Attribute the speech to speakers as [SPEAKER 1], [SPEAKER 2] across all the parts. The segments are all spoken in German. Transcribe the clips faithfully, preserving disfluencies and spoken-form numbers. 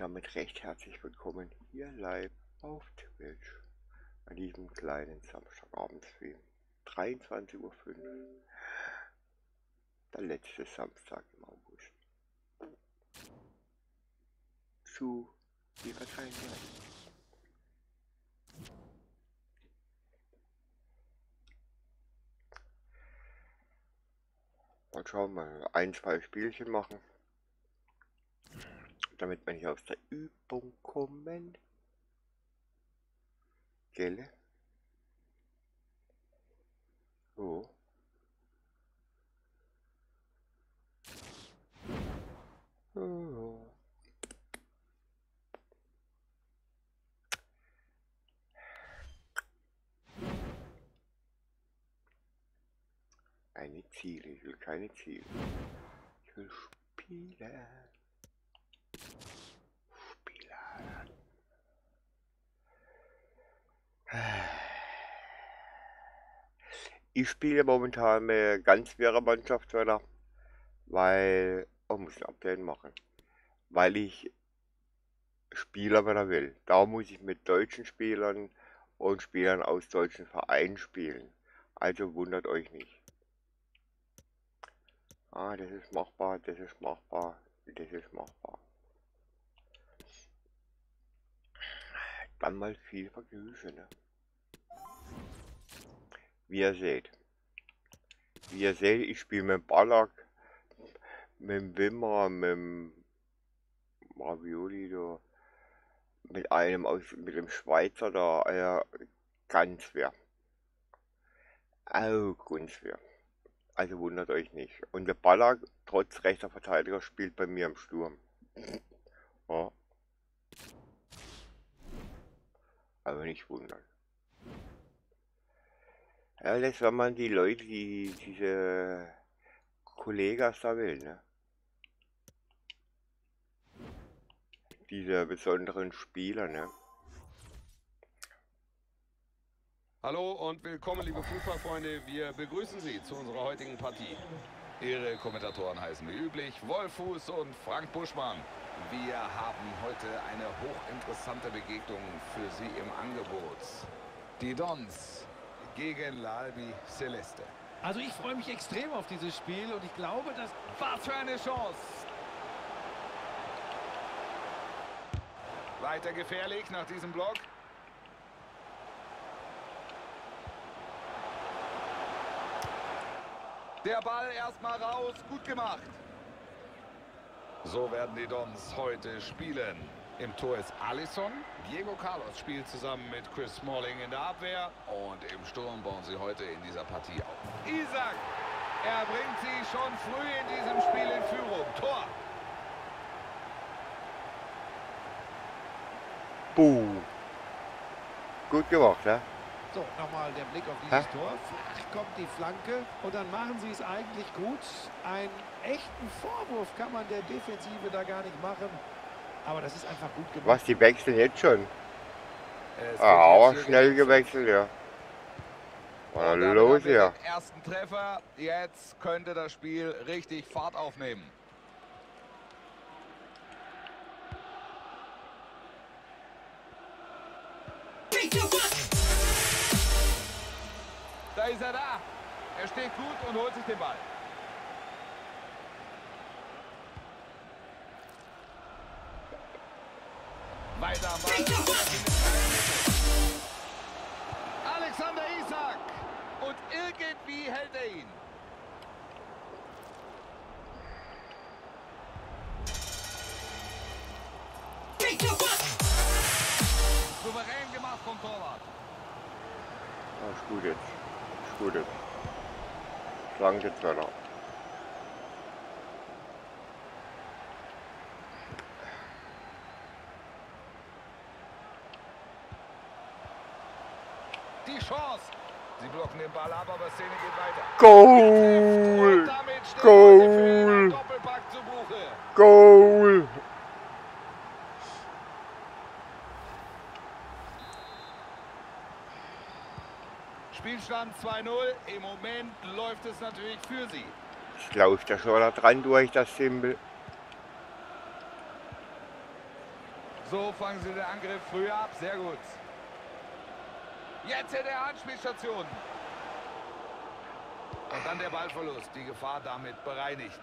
[SPEAKER 1] damit recht herzlich willkommen hier live auf Twitch an diesem kleinen Samstagabendstream. dreiundzwanzig Uhr fünf, der letzte Samstag im August. Zu wie verteilen wir? Mal schauen, mal ein, zwei Spielchen machen, damit wir nicht aus der Übung kommen. Gelle? So. Oh. Eine Ziele, ich will keine Ziele. Ich will Spiele. Spieler. Ich spiele momentan mit ganz schwerer Mannschaftswörter, weil, oh, muss ein Update machen, weil ich Spieler wieder will. Da muss ich mit deutschen Spielern und Spielern aus deutschen Vereinen spielen. Also wundert euch nicht. Ah, das ist machbar, das ist machbar, das ist machbar. Dann mal viel Vergnügen, ne? Wie ihr seht. Wie ihr seht, ich spiele mit dem Ballack, mit dem Wimmer, mit dem Ravioli, da, mit einem aus, mit dem Schweizer da, ja, ganz schwer. Au, ganz schwer. Also wundert euch nicht. Und der Ballack, trotz rechter Verteidiger, spielt bei mir im Sturm. Ja. Aber nicht wundern. Ja, das wenn man die Leute, die diese Kollegas da will, ne? Diese besonderen Spieler, ne?
[SPEAKER 2] Hallo und willkommen, liebe Fußballfreunde. Wir begrüßen Sie zu unserer heutigen Partie. Ihre Kommentatoren heißen wie üblich Wolfuß und Frank Buschmann. Wir haben heute eine hochinteressante Begegnung für Sie im Angebot. Die Dons gegen l'Albi Celeste.
[SPEAKER 3] Also ich freue mich extrem auf dieses Spiel und ich glaube, dass...
[SPEAKER 2] Was für eine Chance! Weiter gefährlich nach diesem Block. Der Ball erstmal raus, gut gemacht. So werden die Dons heute spielen. Im Tor ist Alisson. Diego Carlos spielt zusammen mit Chris Smalling in der Abwehr. Und im Sturm bauen sie heute in dieser Partie auf. Isak, er bringt sie schon früh in diesem Spiel in Führung. Tor.
[SPEAKER 1] Buh. Gut gemacht, ne?
[SPEAKER 3] So, nochmal der Blick auf dieses
[SPEAKER 1] Hä?
[SPEAKER 3] Tor. Flach kommt die Flanke und dann machen sie es eigentlich gut. Einen echten Vorwurf kann man der Defensive da gar nicht machen. Aber das ist einfach gut gemacht.
[SPEAKER 1] Was, die wechseln jetzt schon?
[SPEAKER 2] Es
[SPEAKER 1] Ah, aber
[SPEAKER 2] wird jetzt
[SPEAKER 1] schnell
[SPEAKER 2] hier
[SPEAKER 1] gewechselt, ja. Was
[SPEAKER 2] Und
[SPEAKER 1] ist
[SPEAKER 2] damit
[SPEAKER 1] los
[SPEAKER 2] haben wir
[SPEAKER 1] hier?
[SPEAKER 2] den ersten Treffer. Jetzt könnte das Spiel richtig Fahrt aufnehmen. Da ist er da. Er steht gut und holt sich den Ball. Weiter am Ball. Alexander Isak. Und irgendwie hält er ihn. Souverän gemacht vom Torwart.
[SPEAKER 1] Ah, ist gut jetzt. Ist gut jetzt. Schlank jetzt weiter.
[SPEAKER 2] Die Chance. Sie blocken den Ball ab, aber Szene geht weiter.
[SPEAKER 1] Goal!
[SPEAKER 2] Und damit steht
[SPEAKER 1] Goal!
[SPEAKER 2] heute für ihn ein Doppelpack zu Buche.
[SPEAKER 1] Goal!
[SPEAKER 2] Spielstand zwei null. Im Moment läuft es natürlich für sie.
[SPEAKER 1] Es läuft ja schon da dran durch das Symbol.
[SPEAKER 2] So fangen sie den Angriff früher ab. Sehr gut. Jetzt in der Anspielstation. Und dann der Ballverlust. Die Gefahr damit bereinigt.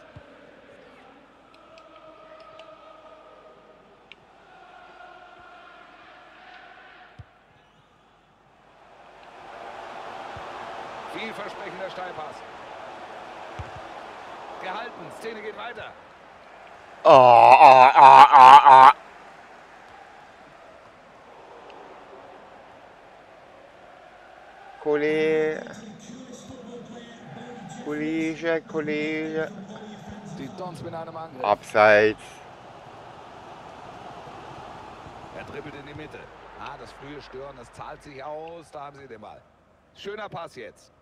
[SPEAKER 2] Vielversprechender Steilpass. Gehalten. Szene geht weiter.
[SPEAKER 1] Oh, oh, oh, oh, oh. Kollege. Kollege, Kollege.
[SPEAKER 2] Die Dons mit einem Angriff.
[SPEAKER 1] Abseits.
[SPEAKER 2] Er dribbelt in die Mitte. Ah, das frühe Stören, das zahlt sich aus. Da haben sie den Ball. Schöner Pass jetzt.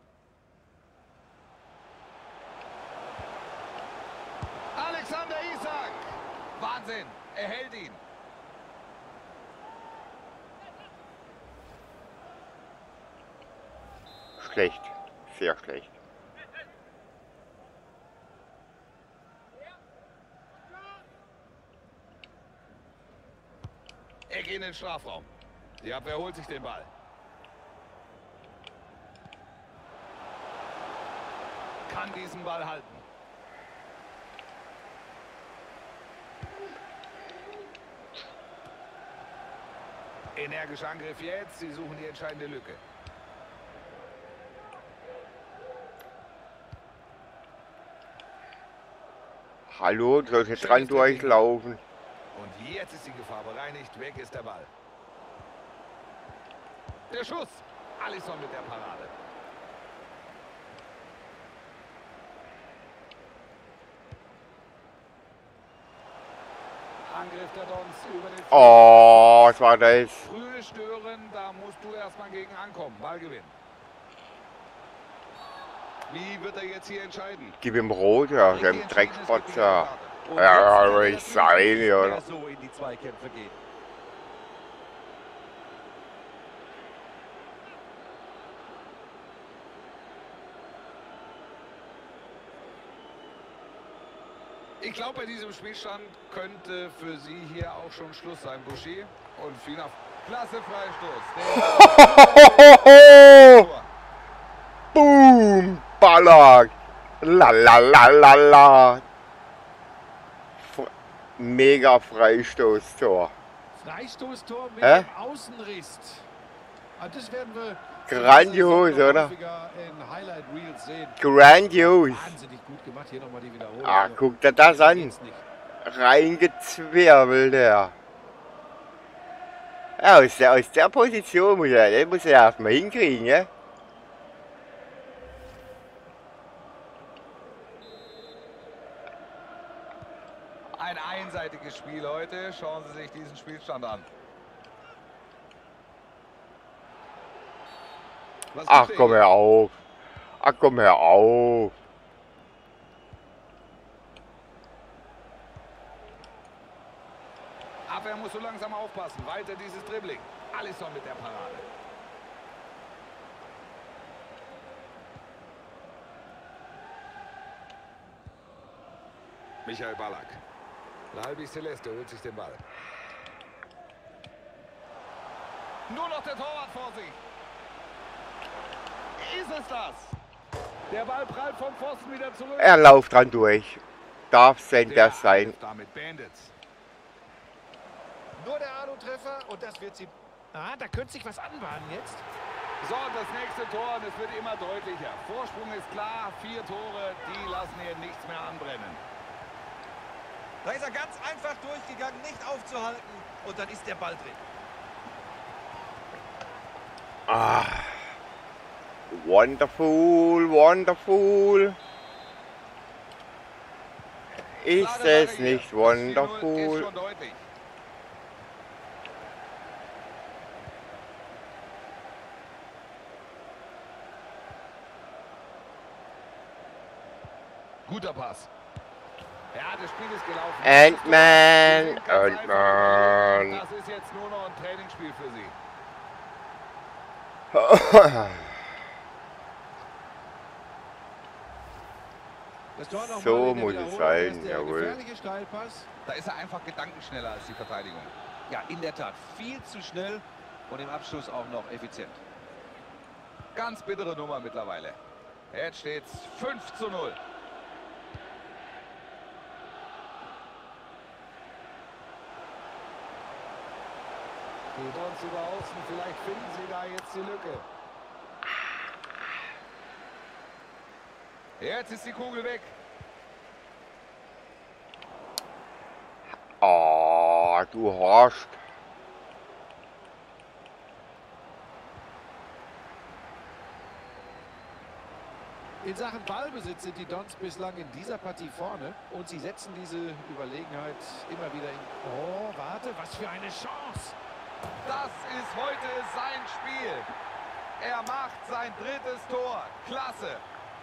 [SPEAKER 2] Alexander Isak. Wahnsinn. Er hält ihn.
[SPEAKER 1] Schlecht. Sehr schlecht.
[SPEAKER 2] Er geht in den Strafraum. Die Abwehr holt sich den Ball. Kann diesen Ball halten. Energischer Angriff jetzt. Sie suchen die entscheidende Lücke.
[SPEAKER 1] Hallo, du sollst jetzt dran durchlaufen.
[SPEAKER 2] Und jetzt ist die Gefahr bereinigt. Weg ist der Ball. Der Schuss. Alisson mit der Parade. Angriff der Dons über den Flügel.
[SPEAKER 1] Oh, was war das?
[SPEAKER 2] Frühe Stören, da musst du erstmal gegen ankommen. Ballgewinn. Wie wird er jetzt hier entscheiden?
[SPEAKER 1] Gib ihm Rot, ja, dem Dreckspotzer. Ja, soll ich sein, ja.
[SPEAKER 3] So in die Zweikämpfe gehen.
[SPEAKER 2] Ich glaube, bei diesem Spielstand könnte für Sie hier auch schon Schluss sein, Buschi. Und viel auf klasse Freistoß. Der
[SPEAKER 1] Boom! Ballack! La la la la la! F Mega Freistoßtor.
[SPEAKER 3] Freistoßtor mit
[SPEAKER 1] Hä?
[SPEAKER 3] dem Außenriss. Ah, das werden wir
[SPEAKER 1] Grandios, oder?
[SPEAKER 3] in Highlight Reels sehen.
[SPEAKER 1] Grandios!
[SPEAKER 3] Wahnsinnig gut gemacht. Hier nochmal die Wiederholung.
[SPEAKER 1] Ah, guck dir das an.
[SPEAKER 3] Geht's nicht.
[SPEAKER 1] Reingezwirbelt, der. Ja, aus der, aus der Position muss er, den muss er erstmal hinkriegen, ja?
[SPEAKER 2] Ein einseitiges Spiel heute. Schauen Sie sich diesen Spielstand an. Was
[SPEAKER 1] Ach,
[SPEAKER 2] gibt's
[SPEAKER 1] komm
[SPEAKER 2] hier?
[SPEAKER 1] her auf. Ach, komm her auf.
[SPEAKER 2] Abwehr muss so langsam aufpassen. Weiter dieses Dribbling. Alisson mit der Parade. Michael Ballack. Lalbi Celeste holt sich den Ball. Nur noch der Torwart vor sich. Ist es das? Der Ball prallt vom Pfosten wieder zurück.
[SPEAKER 1] Er lauft dran durch. Darf denn
[SPEAKER 2] Der
[SPEAKER 1] das sein?
[SPEAKER 2] Angriff damit beendet.
[SPEAKER 3] Nur der Alu-Treffer und das wird sie... Ah, da könnte sich was anbahnen jetzt.
[SPEAKER 2] So, das nächste Tor, und es wird immer deutlicher. Vorsprung ist klar, vier Tore, die lassen hier nichts mehr anbrennen.
[SPEAKER 4] Da ist er ganz einfach durchgegangen, nicht aufzuhalten. Und dann ist der Ball drin.
[SPEAKER 1] Ah. Wonderful, wonderful. Ist
[SPEAKER 2] Klare
[SPEAKER 1] es
[SPEAKER 2] Sache hier.
[SPEAKER 1] nicht
[SPEAKER 2] Das vier null ist
[SPEAKER 1] wonderful?
[SPEAKER 2] schon deutlich. Guter Pass. Ja, das Spiel ist gelaufen.
[SPEAKER 1] Ant-Man,
[SPEAKER 2] Ganz einfach.
[SPEAKER 1] Ant-Man.
[SPEAKER 2] Das ist jetzt nur noch ein Trainingsspiel für Sie.
[SPEAKER 3] Das Tor noch
[SPEAKER 1] So
[SPEAKER 3] mal in der
[SPEAKER 1] muss es
[SPEAKER 3] Wiederholung.
[SPEAKER 1] sein,
[SPEAKER 3] Erst der
[SPEAKER 1] jawohl.
[SPEAKER 3] gefährliche Steilpass.
[SPEAKER 2] Da ist er einfach gedankenschneller als die Verteidigung.
[SPEAKER 4] Ja, in der Tat viel zu schnell und im Abschluss auch noch effizient.
[SPEAKER 2] Ganz bittere Nummer mittlerweile. Jetzt steht's fünf zu null.
[SPEAKER 3] Die Dons über außen, vielleicht finden sie da jetzt die Lücke.
[SPEAKER 2] Jetzt ist die Kugel weg.
[SPEAKER 1] Oh, du Horst.
[SPEAKER 3] In Sachen Ballbesitz sind die Dons bislang in dieser Partie vorne und sie setzen diese Überlegenheit immer wieder in... Oh, warte, was für eine Chance!
[SPEAKER 2] Das ist heute sein Spiel. Er macht sein drittes Tor. Klasse.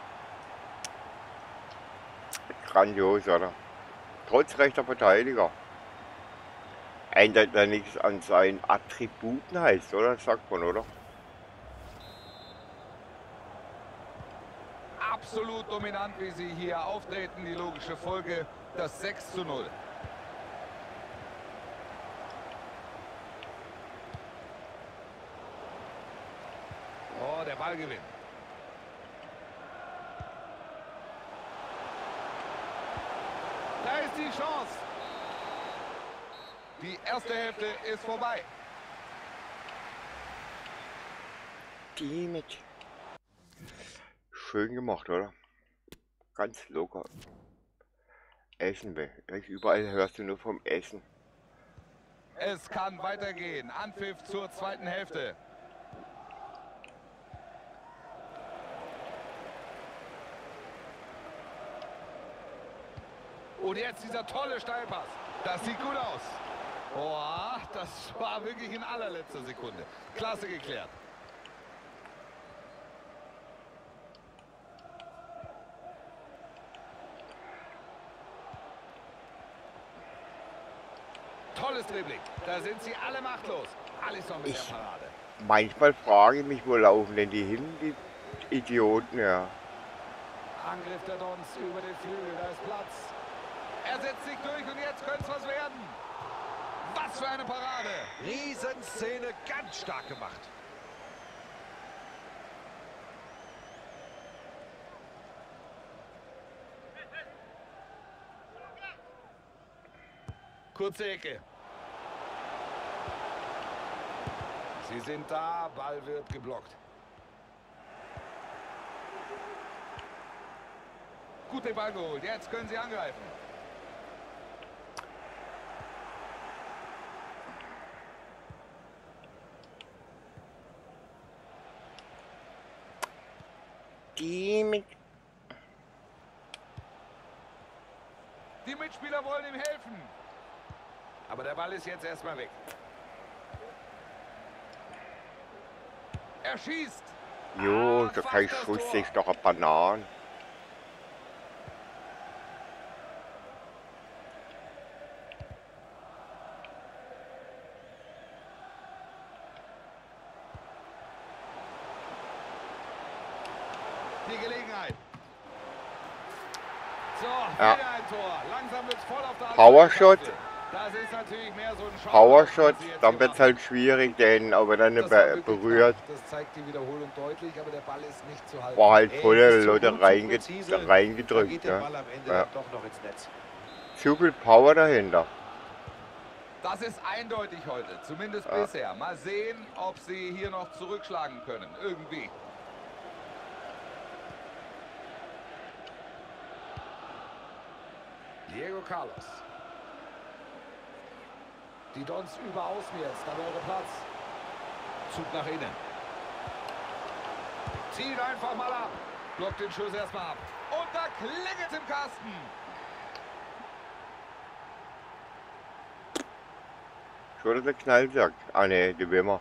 [SPEAKER 1] Grandios, oder? Trotz rechter Verteidiger. Ändert er nichts an seinen Attributen, heißt, oder? Das sagt man, oder?
[SPEAKER 2] Absolut dominant, wie sie hier auftreten. Die logische Folge, das sechs zu null. Oh, der Ballgewinn. Da ist die Chance. Die erste Hälfte ist vorbei.
[SPEAKER 1] Die mit. Schön gemacht, oder? Ganz locker. Essen will. Überall hörst du nur vom Essen.
[SPEAKER 2] Es kann weitergehen. Anpfiff zur zweiten Hälfte. Und jetzt dieser tolle Steilpass. Das sieht gut aus. Boah, das war wirklich in allerletzter Sekunde. Klasse geklärt. Tolles Dribbling. Da sind sie alle machtlos. Alisson mit
[SPEAKER 1] Ich-
[SPEAKER 2] der Parade.
[SPEAKER 1] Manchmal frage ich mich, wo laufen denn die hin, die Idioten, ja.
[SPEAKER 3] Angriff der Dons über den Flügel, da ist Platz.
[SPEAKER 2] Er setzt sich durch und jetzt könnte es was werden. Was für eine Parade.
[SPEAKER 4] Riesenszene, ganz stark gemacht.
[SPEAKER 2] Kurze Ecke. Sie sind da, Ball wird geblockt. Gut den Ball geholt, jetzt können sie angreifen.
[SPEAKER 1] Die mit.
[SPEAKER 2] Die Mitspieler wollen ihm helfen. Aber der Ball ist jetzt erstmal weg. Er schießt.
[SPEAKER 1] Jo,
[SPEAKER 2] Ah,
[SPEAKER 1] da
[SPEAKER 2] fast
[SPEAKER 1] kein
[SPEAKER 2] das
[SPEAKER 1] Schuss,
[SPEAKER 2] Tor.
[SPEAKER 1] ist doch ein Bananen.
[SPEAKER 2] Die Gelegenheit. So,
[SPEAKER 1] Ja.
[SPEAKER 2] wieder ein Tor. Langsam wird es voll auf der anderen
[SPEAKER 1] Powershot.
[SPEAKER 2] Seite. Das ist natürlich mehr so ein Schau-
[SPEAKER 1] Powershot,
[SPEAKER 2] was sie jetzt
[SPEAKER 1] dann
[SPEAKER 2] hier
[SPEAKER 1] wird es
[SPEAKER 2] machen.
[SPEAKER 1] halt schwierig, denn aber dann
[SPEAKER 3] Das war
[SPEAKER 1] be
[SPEAKER 3] wirklich
[SPEAKER 1] berührt,
[SPEAKER 3] knapp. Das zeigt die Wiederholung deutlich, aber der Ball ist nicht zu halten.
[SPEAKER 1] war halt
[SPEAKER 3] Er
[SPEAKER 1] volle
[SPEAKER 3] ist zu
[SPEAKER 1] Leute
[SPEAKER 3] gut, zu
[SPEAKER 1] reinge
[SPEAKER 3] präzise. Da
[SPEAKER 1] reingedrückt.
[SPEAKER 3] geht der
[SPEAKER 1] Ja.
[SPEAKER 3] Ball am Ende
[SPEAKER 1] Ja.
[SPEAKER 3] dann doch noch ins Netz.
[SPEAKER 1] Zu viel Power dahinter.
[SPEAKER 2] Das ist eindeutig heute, zumindest
[SPEAKER 1] Ja.
[SPEAKER 2] bisher. Mal sehen, ob sie hier noch zurückschlagen können. Irgendwie.
[SPEAKER 3] Diego Carlos. Die Dons über außen jetzt, da wäre Platz.
[SPEAKER 2] Zug nach innen. Zieht einfach mal ab. Blockt den Schuss erstmal ab. Und da klingelt im Kasten.
[SPEAKER 1] Schon der Knallsack. Ah ne, die Wimmer.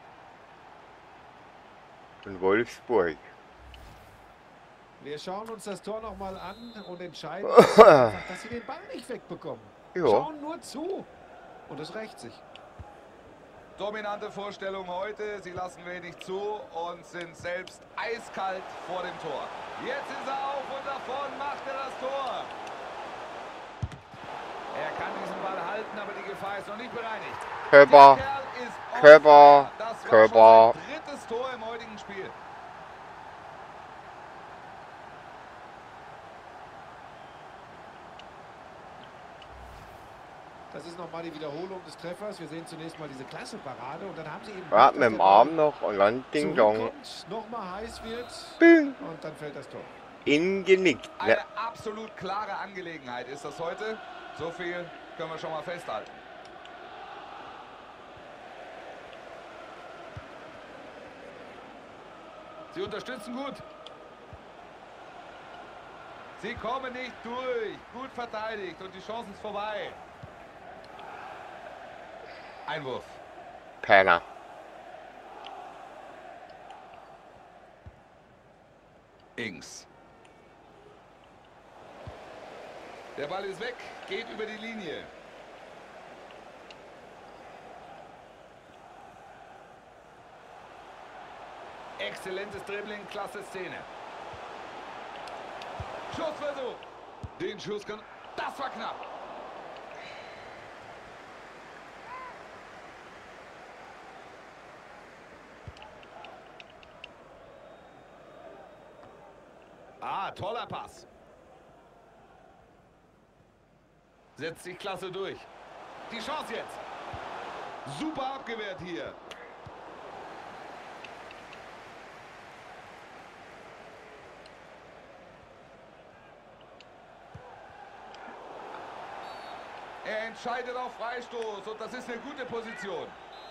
[SPEAKER 1] Von Wolfsburg.
[SPEAKER 3] Wir schauen uns das Tor nochmal an und entscheiden, einfach, dass sie den Ball nicht wegbekommen.
[SPEAKER 1] Ja.
[SPEAKER 3] Schauen nur zu. Und es rächt sich.
[SPEAKER 2] Dominante Vorstellung heute. Sie lassen wenig zu und sind selbst eiskalt vor dem Tor. Jetzt ist er auf und davon macht er das Tor. Er kann diesen Ball halten, aber die Gefahr ist noch nicht bereinigt.
[SPEAKER 1] Körper,
[SPEAKER 2] Der Kerl ist on
[SPEAKER 1] Körper,
[SPEAKER 2] fire. Das war
[SPEAKER 1] Körper.
[SPEAKER 2] schon sein drittes Tor im heutigen Spiel.
[SPEAKER 3] Das ist nochmal die Wiederholung des Treffers. Wir sehen zunächst mal diese klasse Parade und dann haben sie eben...
[SPEAKER 1] Ja,
[SPEAKER 3] Glück,
[SPEAKER 1] mit
[SPEAKER 3] dass
[SPEAKER 1] dem
[SPEAKER 3] der
[SPEAKER 1] Arm
[SPEAKER 3] Ball
[SPEAKER 1] noch und dann Ding Dong.
[SPEAKER 3] zurückkommt, nochmal heiß wird
[SPEAKER 1] Bing.
[SPEAKER 3] und dann fällt das Tor.
[SPEAKER 1] In genickt.
[SPEAKER 2] Eine
[SPEAKER 1] Ne?
[SPEAKER 2] absolut klare Angelegenheit ist das heute. So viel können wir schon mal festhalten. Sie unterstützen gut. Sie kommen nicht durch. Gut verteidigt und die Chance ist vorbei. Einwurf.
[SPEAKER 1] Penner.
[SPEAKER 2] Ings. Der Ball ist weg, geht über die Linie. Exzellentes Dribbling, klasse Szene. Schussversuch. Den Schuss kann... Das war knapp. Ah, toller Pass. Setzt sich klasse durch. Die Chance jetzt. Super abgewehrt hier. Er entscheidet auf Freistoß und das ist eine gute Position.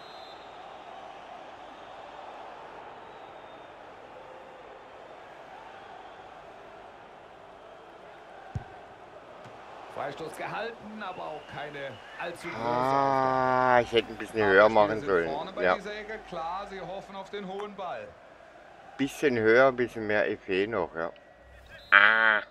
[SPEAKER 2] Freistoß gehalten, aber auch keine allzu große.
[SPEAKER 1] Ah, ich hätte ein bisschen höher machen sollen. Ja.
[SPEAKER 2] Klar, sie hoffen auf den hohen Ball.
[SPEAKER 1] Bisschen höher, ein bisschen mehr F E noch, ja. Ah.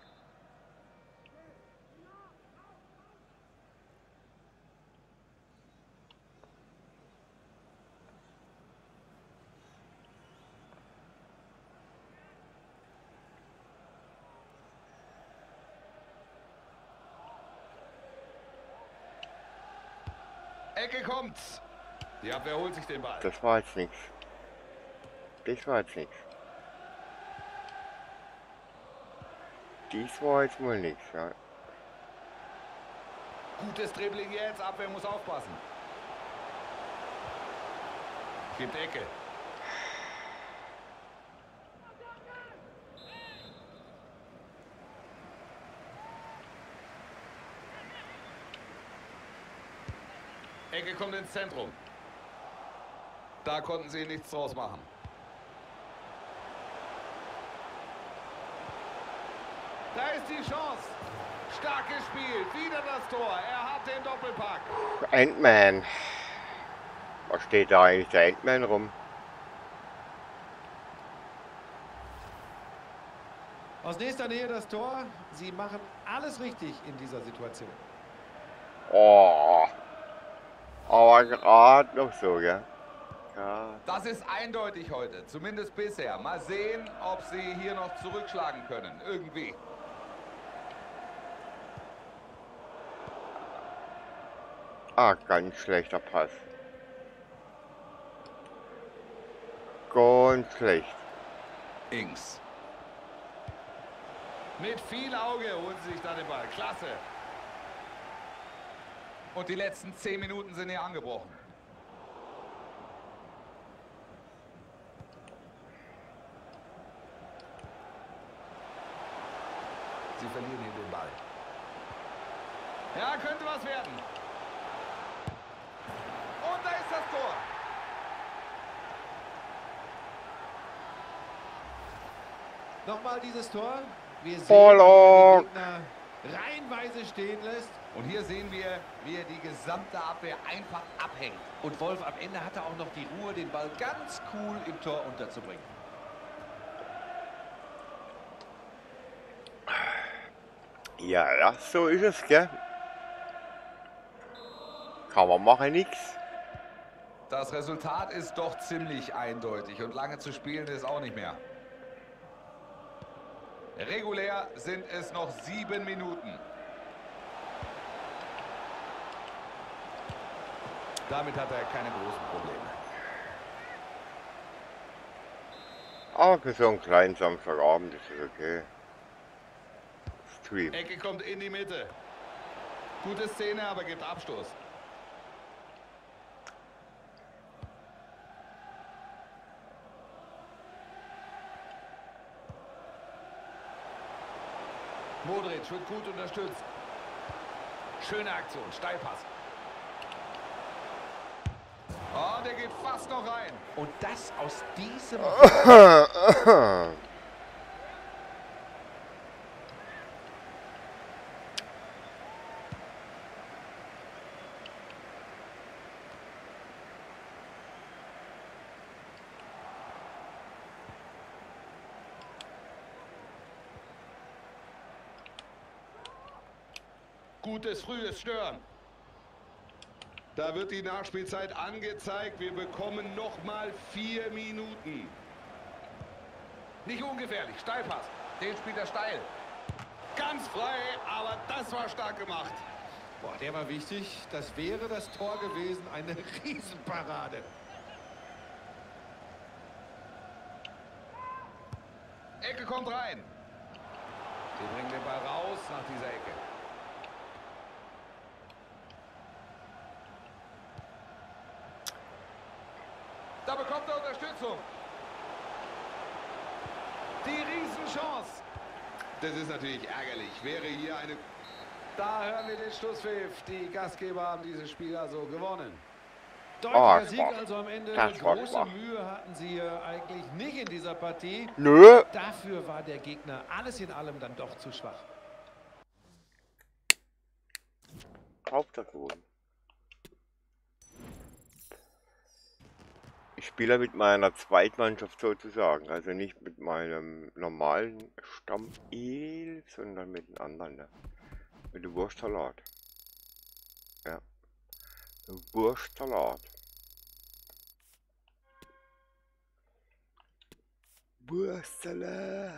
[SPEAKER 2] Ecke kommt. Die Abwehr holt sich den Ball.
[SPEAKER 1] Das war jetzt nichts. Das war jetzt nichts. Dies war jetzt mal nichts, ja.
[SPEAKER 2] Gutes Dribbling jetzt, Abwehr muss aufpassen. Gibt Ecke. Ecke kommt ins Zentrum. Da konnten sie nichts draus machen. Da ist die Chance. Stark gespielt. Wieder das Tor. Er hat den Doppelpack.
[SPEAKER 1] Ant-Man. Was steht da eigentlich der Ant-Man rum?
[SPEAKER 3] Aus nächster Nähe das Tor. Sie machen alles richtig in dieser Situation.
[SPEAKER 1] Oh. Aber gerade noch so, gell? Ja.
[SPEAKER 2] Das ist eindeutig heute, zumindest bisher. Mal sehen, ob sie hier noch zurückschlagen können. Irgendwie.
[SPEAKER 1] Ah, ganz schlechter Pass. Ganz schlecht.
[SPEAKER 2] Ings. Mit viel Auge holen sie sich da den Ball. Klasse. Und die letzten zehn Minuten sind hier angebrochen. Sie verlieren hier den Ball. Ja, könnte was werden. Und da ist das Tor.
[SPEAKER 3] Nochmal dieses Tor. Wir sehen,
[SPEAKER 1] Vollong.
[SPEAKER 3] wie er den Gegner reihenweise stehen lässt.
[SPEAKER 2] Und hier sehen wir, wie er die gesamte Abwehr einfach abhängt.
[SPEAKER 4] Und Wolf, am Ende hat er auch noch die Ruhe, den Ball ganz cool im Tor unterzubringen.
[SPEAKER 1] Ja, ja, so ist es, gell? Kann man machen, nix.
[SPEAKER 2] Das Resultat ist doch ziemlich eindeutig und lange zu spielen ist auch nicht mehr. Regulär sind es noch sieben Minuten. Damit hat er keine großen Probleme.
[SPEAKER 1] Aber für so einen kleinen Samstagabend ist es okay. Stream.
[SPEAKER 2] Ecke kommt in die Mitte. Gute Szene, aber gibt Abstoß. Modric wird gut unterstützt. Schöne Aktion, Steilpass. Oh, der geht fast noch rein.
[SPEAKER 3] Und das aus diesem...
[SPEAKER 2] Gutes frühes Stören. Da wird die Nachspielzeit angezeigt. Wir bekommen noch mal vier Minuten. Nicht ungefährlich. Steilpass. Den spielt er steil. Ganz frei, aber das war stark gemacht.
[SPEAKER 3] Boah, der war wichtig. Das wäre das Tor gewesen. Eine Riesenparade.
[SPEAKER 2] Ecke kommt rein. Sie bringen den Ball raus nach dieser Ecke. Da bekommt er Unterstützung. Die Riesenchance. Das ist natürlich ärgerlich. Wäre hier eine... Da hören wir den Schlusspfiff. Die Gastgeber haben dieses Spiel also gewonnen.
[SPEAKER 3] Deutlicher
[SPEAKER 1] Oh,
[SPEAKER 3] Sieg
[SPEAKER 1] schwach.
[SPEAKER 3] also am Ende.
[SPEAKER 1] Das war
[SPEAKER 3] Große
[SPEAKER 1] schwach.
[SPEAKER 3] Mühe hatten sie äh, eigentlich nicht in dieser Partie.
[SPEAKER 1] Nö.
[SPEAKER 3] Dafür war der Gegner alles in allem dann doch zu schwach.
[SPEAKER 1] Hauptsache gewonnen. Ich spiele mit meiner Zweitmannschaft sozusagen, also nicht mit meinem normalen Stammelf, sondern mit dem anderen, ne? Mit dem Wurstsalat. Ja. Wurstsalat. Wurstsalat.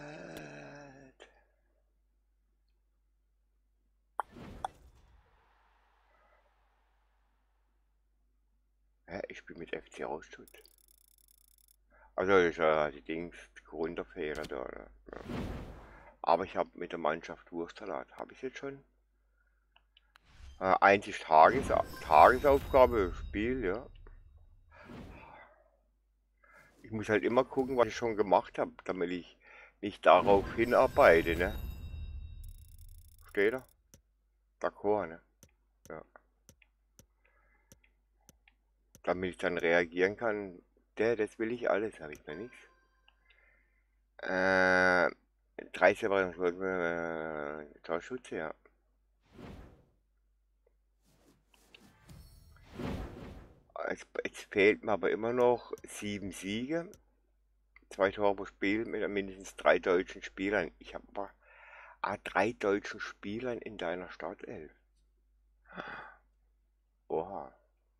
[SPEAKER 1] Ja, ich spiele mit F C Rostock. Also ist ja die Dings Grundfehler da. Ne? Ja. Aber ich habe mit der Mannschaft Wurstsalat. Habe ich jetzt schon? Äh, einzig Tages Tagesaufgabe Spiel, ja. Ich muss halt immer gucken, was ich schon gemacht habe, damit ich nicht darauf hinarbeite, ne? Steht da? D'accord, ne? Ja. Damit ich dann reagieren kann, der, das will ich alles, habe ich mir nichts. Äh, drei Separierungen, äh, Torschütze, ja. Es, es fehlt mir aber immer noch sieben Siege, zwei Tore pro Spiel mit mindestens drei deutschen Spielern. Ich habe aber ah, drei deutschen Spielern in deiner Startelf. Oha.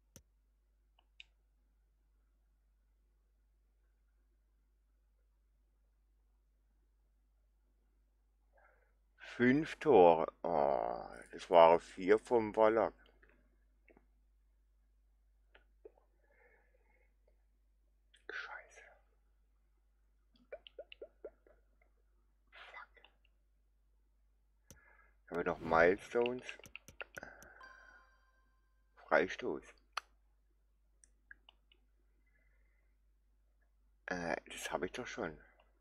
[SPEAKER 1] Fünf Tore. Oh, das waren vier vom Ballack. Scheiße. Fuck. Haben wir noch Milestones? Freistoß. Äh, das habe ich doch schon.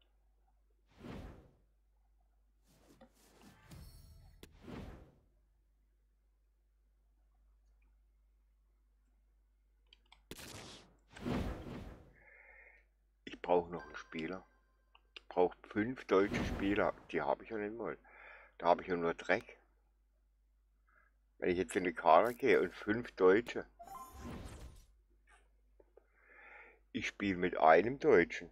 [SPEAKER 1] Ich brauche noch einen Spieler. Ich brauche fünf deutsche Spieler. Die habe ich ja nicht mal. Da habe ich ja nur Dreck. Wenn ich jetzt in die Kader gehe und fünf Deutsche. Ich spiele mit einem Deutschen.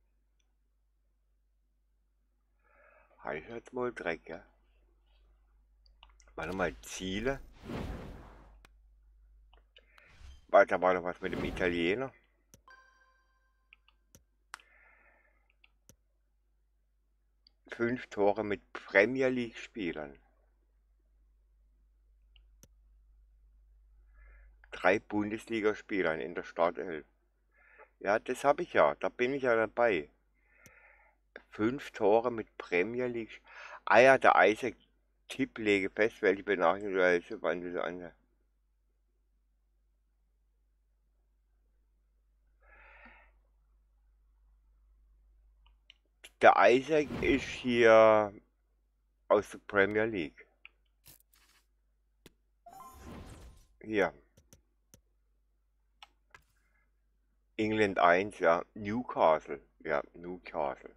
[SPEAKER 1] Habe ich jetzt mal Dreck, ja? Warte mal, Ziele. Weiter war noch was mit dem Italiener. Fünf Tore mit Premier League Spielern. drei Bundesligaspielern in der Startelf. Ja, das habe ich ja. Da bin ich ja dabei. Fünf Tore mit Premier League. Ah ja, der Isaac Tipp lege fest, welche Benachrichtigung du hältst, wann du so an. Der Isaac ist hier aus der Premier League. Hier. England eins, ja. Newcastle. Ja, Newcastle.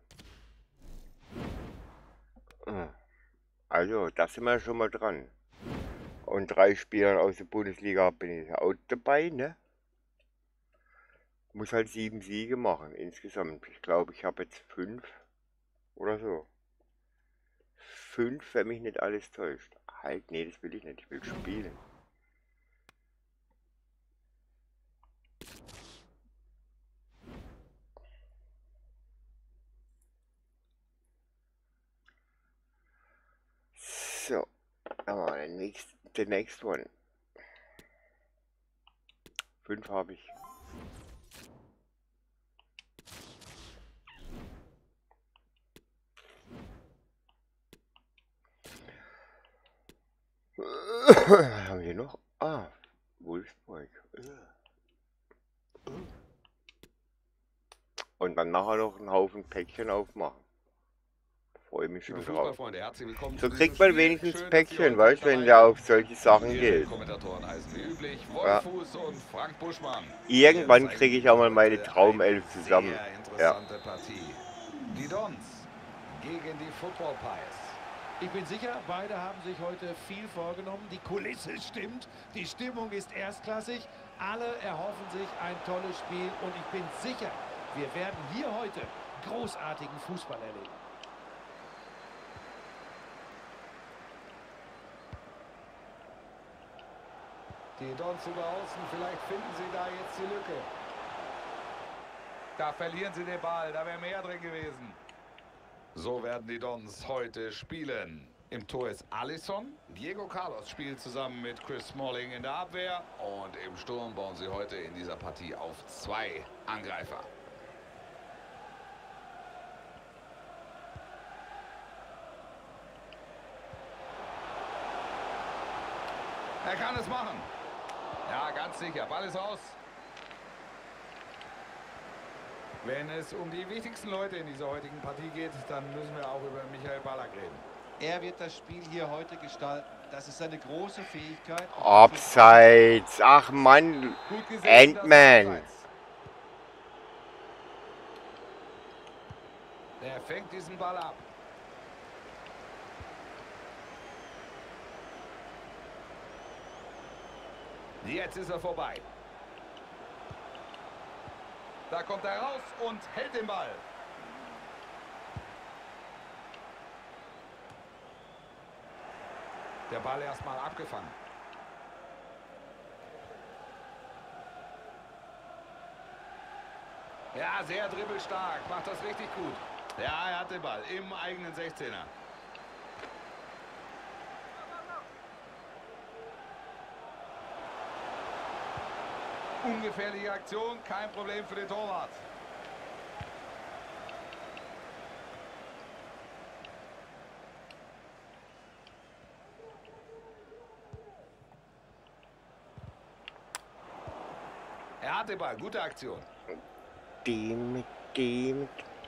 [SPEAKER 1] Also, da sind wir schon mal dran. Und drei Spielern aus der Bundesliga bin ich auch dabei, ne? Muss halt sieben Siege machen insgesamt. Ich glaube, ich habe jetzt fünf oder so. Fünf, wenn mich nicht alles täuscht. Halt, nee, das will ich nicht. Ich will spielen. So, aber der nächste, the next one. Fünf habe ich. Was haben wir noch? Ah, Wolfsburg. Und dann nachher noch einen Haufen Päckchen aufmachen. Freue mich schon drauf. So kriegt man wenigstens ein Päckchen, weißt du, wenn der auf solche Sachen geht. Ja. Irgendwann kriege ich auch mal meine Traumelf zusammen. Ja.
[SPEAKER 2] Die Dons gegen die Football Pies.
[SPEAKER 3] Ich bin sicher, beide haben sich heute viel vorgenommen. Die Kulisse stimmt, die Stimmung ist erstklassig. Alle erhoffen sich ein tolles Spiel und ich bin sicher, wir werden hier heute großartigen Fußball erleben.
[SPEAKER 2] Die Dons über außen, vielleicht finden sie da jetzt die Lücke. Da verlieren sie den Ball, da wäre mehr drin gewesen. So werden die Dons heute spielen. Im Tor ist Alisson. Diego Carlos spielt zusammen mit Chris Smalling in der Abwehr. Und im Sturm bauen sie heute in dieser Partie auf zwei Angreifer. Er kann es machen. Ja, ganz sicher. Ball ist raus. Wenn es um die wichtigsten Leute in dieser heutigen Partie geht, dann müssen wir auch über Michael Ballack reden.
[SPEAKER 4] Er wird das Spiel hier heute gestalten. Das ist seine große Fähigkeit.
[SPEAKER 1] Abseits. Ach Mann. Ant-Man.
[SPEAKER 2] Er fängt diesen Ball ab. Jetzt ist er vorbei. Da kommt er raus und hält den Ball. Der Ball erstmal abgefangen. Ja, sehr dribbelstark. Macht das richtig gut. Ja, er hat den Ball im eigenen sechzehner. Ungefährliche Aktion, kein Problem für den Torwart. Er hat den Ball, gute Aktion.
[SPEAKER 1] Dem, dem.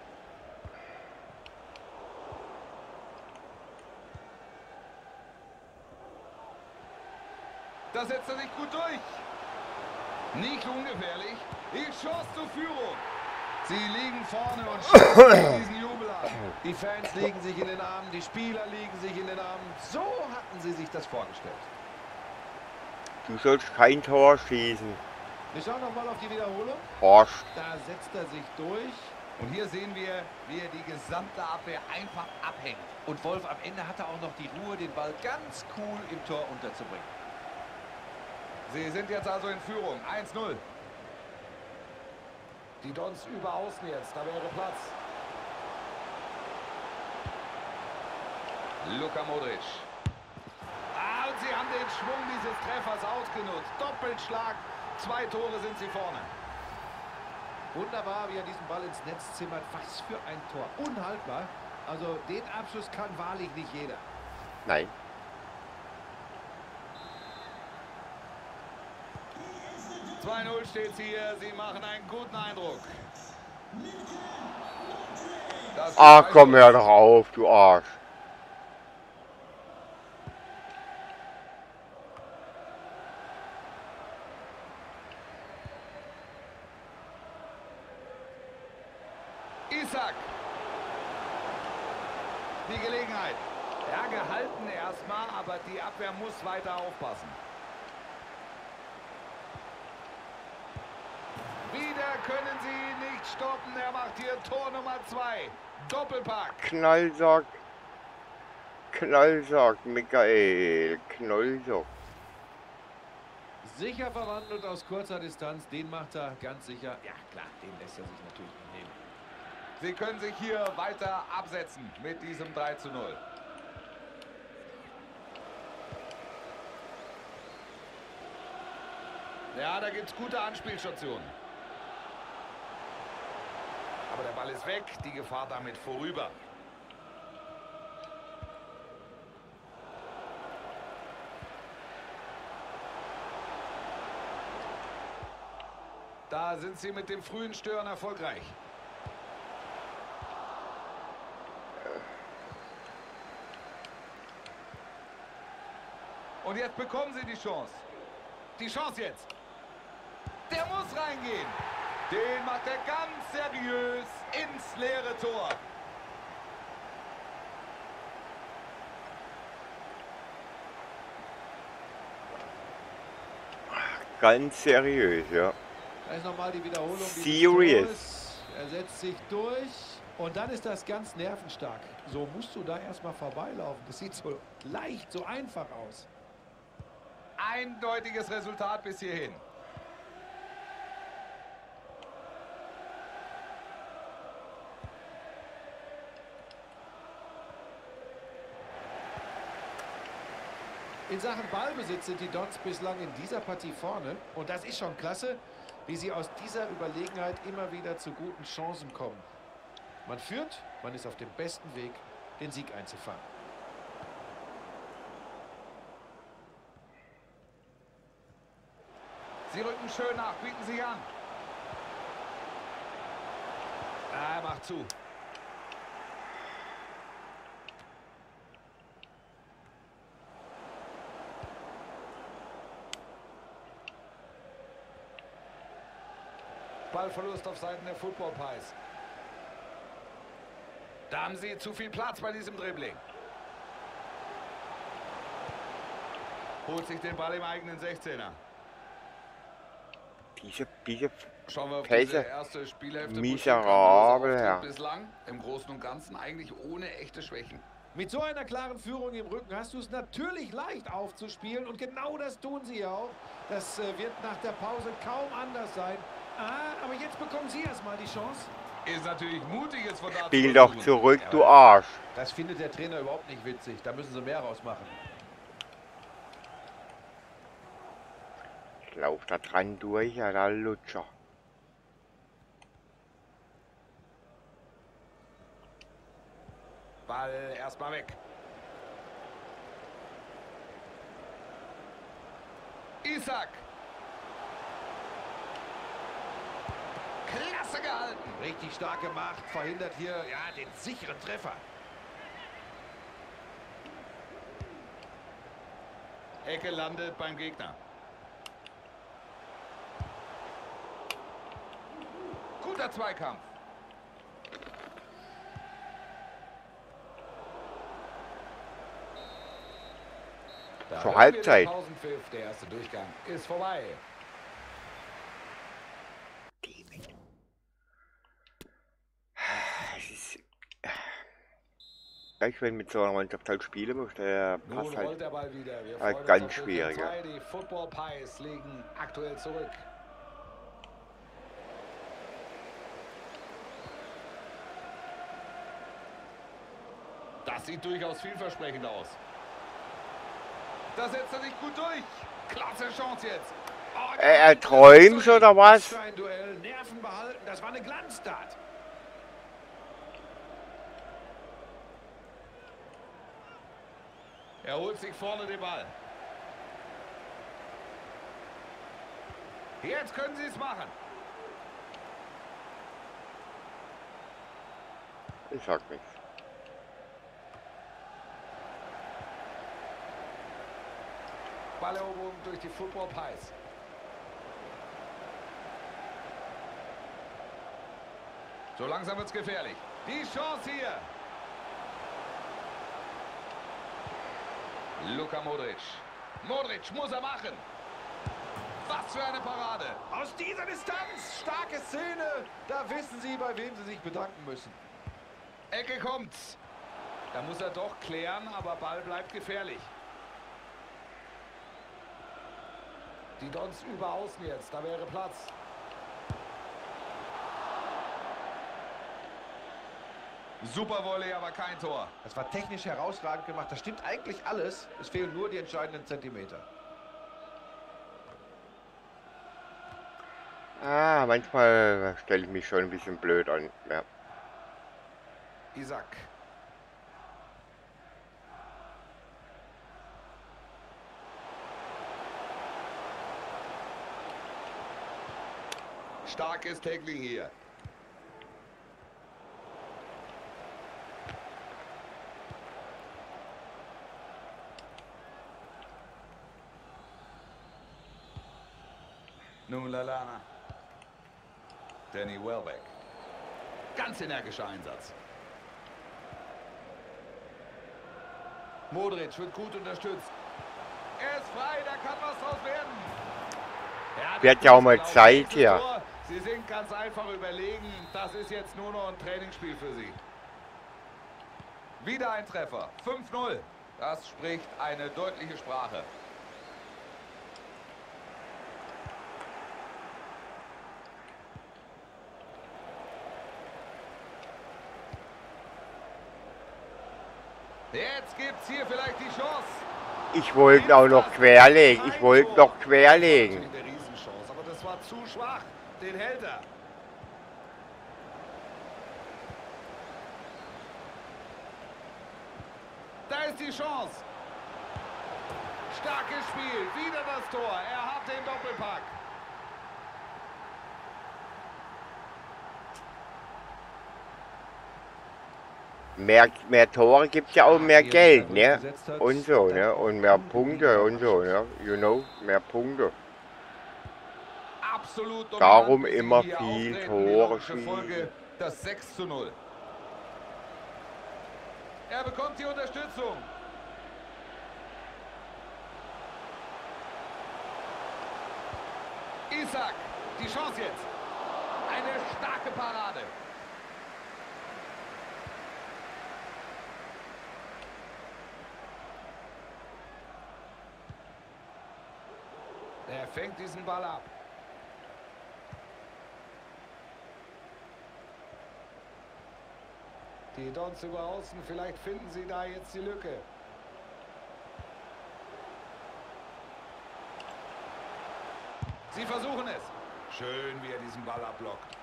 [SPEAKER 2] Da setzt er sich gut durch. Nicht ungefährlich. Die Chance zur Führung. Sie liegen vorne und schauen diesen Jubel an.
[SPEAKER 3] Die Fans liegen sich in den Armen, die Spieler liegen sich in den Armen. So hatten sie sich das vorgestellt.
[SPEAKER 1] Du sollst kein Tor schießen.
[SPEAKER 3] Wir schauen noch mal auf die Wiederholung.
[SPEAKER 1] Horst.
[SPEAKER 3] Da setzt er sich durch.
[SPEAKER 2] Und hier sehen wir, wie er die gesamte Abwehr einfach abhängt.
[SPEAKER 4] Und Wolf, am Ende hat er auch noch die Ruhe, den Ball ganz cool im Tor unterzubringen.
[SPEAKER 2] Sie sind jetzt also in Führung. eins null. Die Dons über außen jetzt. Da wäre Platz. Luka Modric. Ah, und sie haben den Schwung dieses Treffers ausgenutzt. Doppelschlag, zwei Tore sind sie vorne.
[SPEAKER 3] Wunderbar, wie er diesen Ball ins Netz zimmert. Was für ein Tor. Unhaltbar. Also den Abschluss kann wahrlich nicht jeder.
[SPEAKER 1] Nein.
[SPEAKER 2] zwei null steht hier. Sie machen einen guten Eindruck. Das
[SPEAKER 1] Ach, komm her doch auf, du Arsch.
[SPEAKER 2] Isak. Die Gelegenheit. Ja, gehalten erstmal, aber die Abwehr muss weiter aufpassen. Wieder können sie nicht stoppen. Er macht hier Tor Nummer zwei. Doppelpack.
[SPEAKER 1] Knallsack. Knallsack, Michael. Knallsack.
[SPEAKER 3] Sicher verwandelt aus kurzer Distanz. Den macht er ganz sicher. Ja, klar, den lässt er sich natürlich nicht nehmen.
[SPEAKER 2] Sie können sich hier weiter absetzen mit diesem drei zu null. Ja, da gibt es gute Anspielstationen. Aber der Ball ist weg, die Gefahr damit vorüber. Da sind sie mit dem frühen Stören erfolgreich. Und jetzt bekommen sie die Chance. Die Chance jetzt. Der muss reingehen. Den macht er ganz seriös ins leere Tor.
[SPEAKER 1] Ganz seriös, ja.
[SPEAKER 3] Da ist nochmal die Wiederholung.
[SPEAKER 1] Serious.
[SPEAKER 3] Er setzt sich durch. Und dann ist das ganz nervenstark. So musst du da erstmal vorbeilaufen. Das sieht so leicht, so einfach aus.
[SPEAKER 2] Eindeutiges Resultat bis hierhin.
[SPEAKER 3] In Sachen Ballbesitz sind die Dons bislang in dieser Partie vorne. Und das ist schon klasse, wie sie aus dieser Überlegenheit immer wieder zu guten Chancen kommen. Man führt, man ist auf dem besten Weg, den Sieg einzufahren.
[SPEAKER 2] Sie rücken schön nach, bieten sie an. Ah, er macht zu. Ballverlust auf Seiten der Football Pies. Da haben sie zu viel Platz bei diesem Dribbling. Holt sich den Ball im eigenen sechzehner.
[SPEAKER 1] Diese, diese
[SPEAKER 2] Schauen wir auf
[SPEAKER 1] Pässe.
[SPEAKER 2] diese erste Spielhälfte.
[SPEAKER 1] Miserabel, ja.
[SPEAKER 2] Bislang im Großen und Ganzen eigentlich ohne echte Schwächen.
[SPEAKER 3] Mit so einer klaren Führung im Rücken hast du es natürlich leicht aufzuspielen. Und genau das tun sie ja auch. Das äh, wird nach der Pause kaum anders sein. Ah, aber jetzt bekommen sie erstmal die Chance.
[SPEAKER 2] Ist natürlich mutiges von da.
[SPEAKER 1] Spiel doch zurück, du Arsch.
[SPEAKER 3] Das findet der Trainer überhaupt nicht witzig. Da müssen sie mehr rausmachen.
[SPEAKER 1] Ich lauf da dran durch, ja, der Lutscher.
[SPEAKER 2] Ball erstmal weg. Isak. Klasse gehalten.
[SPEAKER 3] Richtig stark gemacht. Verhindert hier ja den sicheren Treffer.
[SPEAKER 2] Ecke landet beim Gegner. Guter Zweikampf. Da
[SPEAKER 1] Zur
[SPEAKER 2] hören wir den
[SPEAKER 1] Halbzeit.
[SPEAKER 2] Pausenpfiff. Der erste Durchgang ist vorbei.
[SPEAKER 1] Es ist, ich wenn mit so einer Mannschaft halt spielen muss, der
[SPEAKER 2] Nun
[SPEAKER 1] passt
[SPEAKER 2] rollt
[SPEAKER 1] halt.
[SPEAKER 2] der Ball wieder. Wir
[SPEAKER 1] halt
[SPEAKER 2] freuen uns
[SPEAKER 1] ganz
[SPEAKER 2] auf Durchgang
[SPEAKER 1] schwierig, ja.
[SPEAKER 2] zwei. Die Football Pies liegen aktuell zurück. Das sieht durchaus vielversprechend aus. Da setzt er sich gut durch. Klasse Chance jetzt. Oh,
[SPEAKER 1] Er, er träumt oder was?
[SPEAKER 3] Für ein Duell, Nerven behalten, das war eine Glanztat.
[SPEAKER 2] Er holt sich vorne den Ball. Jetzt können sie es machen.
[SPEAKER 1] Ich sag nichts.
[SPEAKER 2] Balleroberung durch die Football Pies. So langsam wird's gefährlich. Die Chance hier. Luka Modric. Modric muss er machen. Was für eine Parade.
[SPEAKER 3] Aus dieser Distanz, starke Szene. Da wissen sie, bei wem sie sich bedanken müssen.
[SPEAKER 2] Ecke kommt's. Da muss er doch klären, aber Ball bleibt gefährlich. Die Dons über außen jetzt, da wäre Platz. Super Volley, aber kein Tor.
[SPEAKER 3] Das war technisch herausragend gemacht. Das stimmt eigentlich alles. Es fehlen nur die entscheidenden Zentimeter.
[SPEAKER 1] Ah, manchmal stelle ich mich schon ein bisschen blöd an. Ja.
[SPEAKER 2] Isaac. Starkes Tackling hier. Nun Lallana. Danny Welbeck. Ganz energischer Einsatz. Modric wird gut unterstützt. Er ist frei, da kann was draus werden. Ja,
[SPEAKER 1] Wird ja auch mal Zeit hier.
[SPEAKER 2] Sie sind ganz einfach überlegen. Das ist jetzt nur noch ein Trainingsspiel für sie. Wieder ein Treffer. fünf null. Das spricht eine deutliche Sprache. Jetzt gibt's hier vielleicht die Chance.
[SPEAKER 1] Ich wollte auch noch querlegen. Ich wollte noch querlegen.
[SPEAKER 2] Eine Riesenchance, aber das war zu schwach. Den hält er. Da ist die Chance. Starkes Spiel. Wieder das Tor. Er hat den Doppelpack.
[SPEAKER 1] Mehr, mehr Tore gibt ja auch mehr Geld, ne? Und so, ne? Und mehr Punkte und so, ne? You know, mehr Punkte.
[SPEAKER 2] Absolut dominant,
[SPEAKER 1] Darum
[SPEAKER 2] wie sie
[SPEAKER 1] immer
[SPEAKER 2] hier
[SPEAKER 1] viel
[SPEAKER 2] auftreten.
[SPEAKER 1] Tore
[SPEAKER 2] Die logische
[SPEAKER 1] schießen.
[SPEAKER 2] Folge, das sechs zu null. Er bekommt die Unterstützung. Isaac, die Chance jetzt. Eine starke Parade. Er fängt diesen Ball ab. Die Dons über außen, vielleicht finden sie da jetzt die Lücke. Sie versuchen es. Schön, wie er diesen Ball abblockt.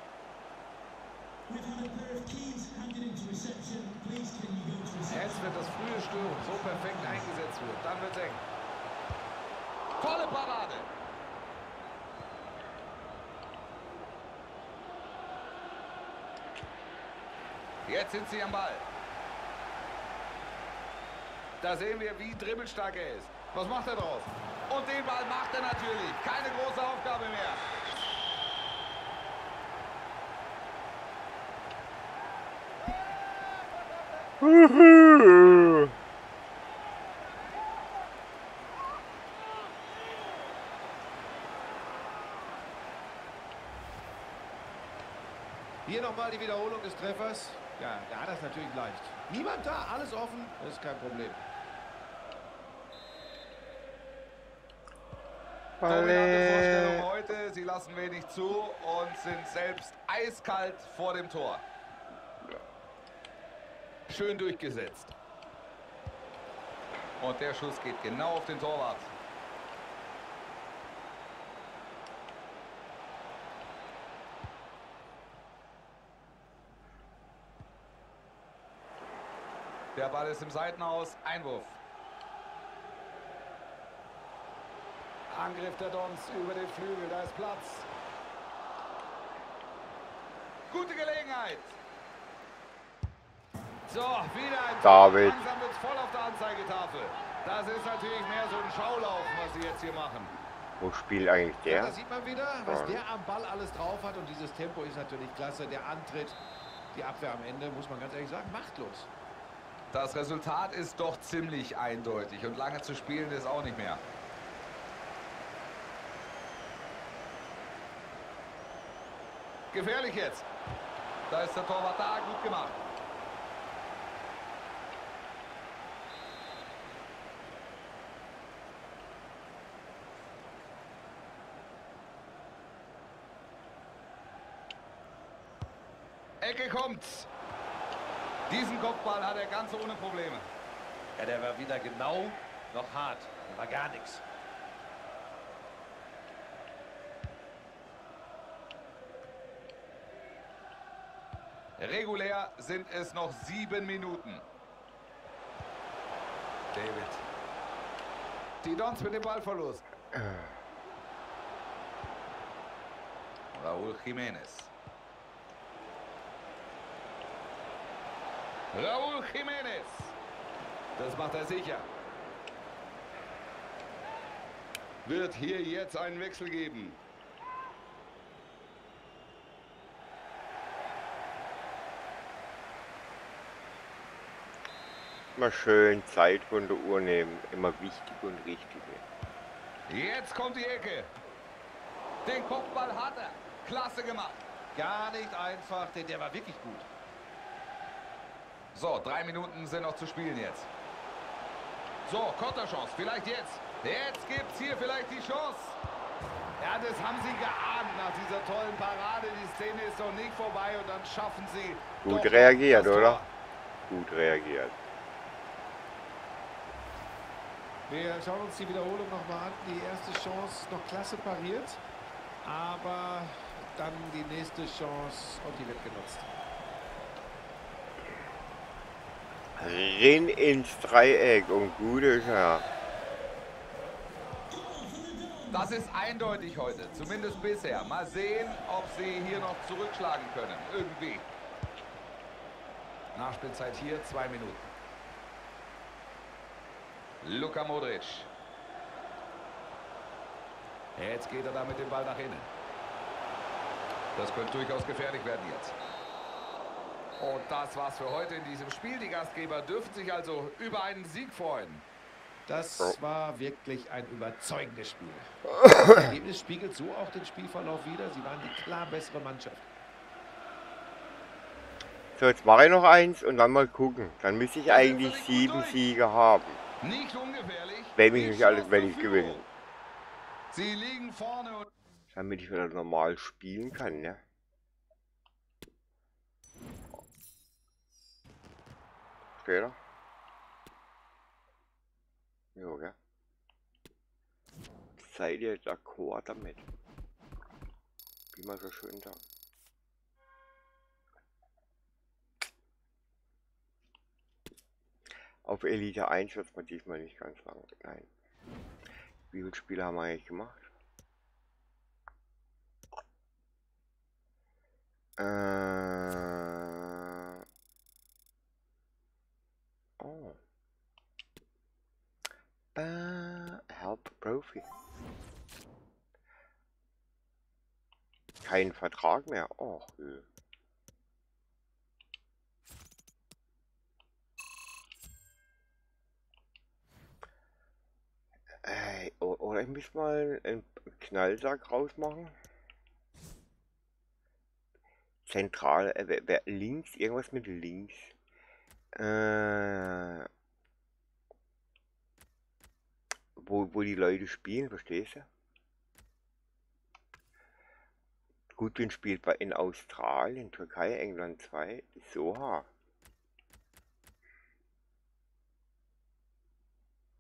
[SPEAKER 2] Jetzt wird das frühe Stören so perfekt eingesetzt wird. Dann wird es eng. Tolle Parade. Jetzt sind sie am Ball. Da sehen wir, wie dribbelstark er ist. Was macht er draus? Und den Ball macht er natürlich. Keine große Aufgabe mehr.
[SPEAKER 3] Hier nochmal die Wiederholung des Treffers. Ja, er hat das natürlich leicht. Niemand da, alles offen, das ist kein Problem.
[SPEAKER 2] Dominante Vorstellung heute. Sie lassen wenig zu und sind selbst eiskalt vor dem Tor. Schön durchgesetzt. Und der Schuss geht genau auf den Torwart. Der Ball ist im Seitenhaus. Einwurf.
[SPEAKER 3] Angriff der Dons über den Flügel, da ist Platz.
[SPEAKER 2] Gute Gelegenheit.
[SPEAKER 3] So, wieder ein
[SPEAKER 1] David.
[SPEAKER 2] Langsam wird es voll auf der Anzeigetafel. Das ist natürlich mehr so ein Schaulaufen, was sie jetzt hier machen.
[SPEAKER 1] Wo spielt eigentlich
[SPEAKER 3] Ja,
[SPEAKER 1] der?
[SPEAKER 3] da sieht man wieder, was
[SPEAKER 1] Ja.
[SPEAKER 3] der am Ball alles drauf hat. Und dieses Tempo ist natürlich klasse. Der Antritt, die Abwehr am Ende, muss man ganz ehrlich sagen, machtlos.
[SPEAKER 2] Das Resultat ist doch ziemlich eindeutig und lange zu spielen ist auch nicht mehr. Gefährlich jetzt. Da ist der Torwart da, gut gemacht. Ecke kommt. Diesen Kopfball hat er ganz ohne Probleme.
[SPEAKER 3] Ja, der war weder genau noch hart. War gar nichts.
[SPEAKER 2] Regulär sind es noch sieben Minuten. David. Die Dons mit dem Ballverlust. Raúl Jiménez. Raúl Jiménez. Das macht er sicher. Wird hier jetzt einen Wechsel geben.
[SPEAKER 1] Immer schön Zeit von der Uhr nehmen. Immer wichtig und richtig.
[SPEAKER 2] Jetzt kommt die Ecke. Den Kopfball hat er. Klasse gemacht.
[SPEAKER 3] Gar nicht einfach, denn der war wirklich gut.
[SPEAKER 2] So, drei Minuten sind noch zu spielen jetzt. So, Konterchance, vielleicht jetzt. Jetzt gibt es hier vielleicht die Chance. Ja, das haben sie geahnt nach dieser tollen Parade. Die Szene ist noch nicht vorbei und dann schaffen sie...
[SPEAKER 1] Gut
[SPEAKER 2] doch
[SPEAKER 1] reagiert,
[SPEAKER 2] das Tor.
[SPEAKER 1] oder? Gut reagiert.
[SPEAKER 3] Wir schauen uns die Wiederholung nochmal an. Die erste Chance noch klasse pariert, aber dann die nächste Chance und die wird genutzt.
[SPEAKER 1] Renn ins Dreieck und gut ist er.
[SPEAKER 2] Das ist eindeutig heute, zumindest bisher. Mal sehen, ob sie hier noch zurückschlagen können. Irgendwie. Nachspielzeit hier, zwei Minuten. Luka Modric. Jetzt geht er da mit dem Ball nach innen. Das könnte durchaus gefährlich werden jetzt. Und das war's für heute in diesem Spiel. Die Gastgeber dürfen sich also über einen Sieg freuen.
[SPEAKER 3] Das war wirklich ein überzeugendes Spiel. Das Ergebnis spiegelt so auch den Spielverlauf wider. Sie waren die klar bessere Mannschaft.
[SPEAKER 1] So, jetzt mache ich noch eins und dann mal gucken. Dann müsste ich eigentlich sieben Siege haben.
[SPEAKER 2] Nicht ungefährlich.
[SPEAKER 1] Wenn ich nicht alles, wenn ich gewinne.
[SPEAKER 2] Sie liegen vorne und
[SPEAKER 1] Damit ich wieder normal spielen kann, ne? Später. Jo, gell? Seid ihr d'accord damit? Wie man so schön sagt. Auf Elite eins wird man diesmal nicht ganz lang. Nein. Wie viele Spiele haben wir eigentlich gemacht? Äh... Oh. Äh, Help Profi. Kein Vertrag mehr. Oh, nö. Ey, o- oder ich muss mal einen Knallsack rausmachen. Zentral, äh, wer, wer, links, irgendwas mit links. Äh, wo, wo die Leute spielen, verstehst du? Gudwin spielt bei in Australien, Türkei, England zwei. Soha.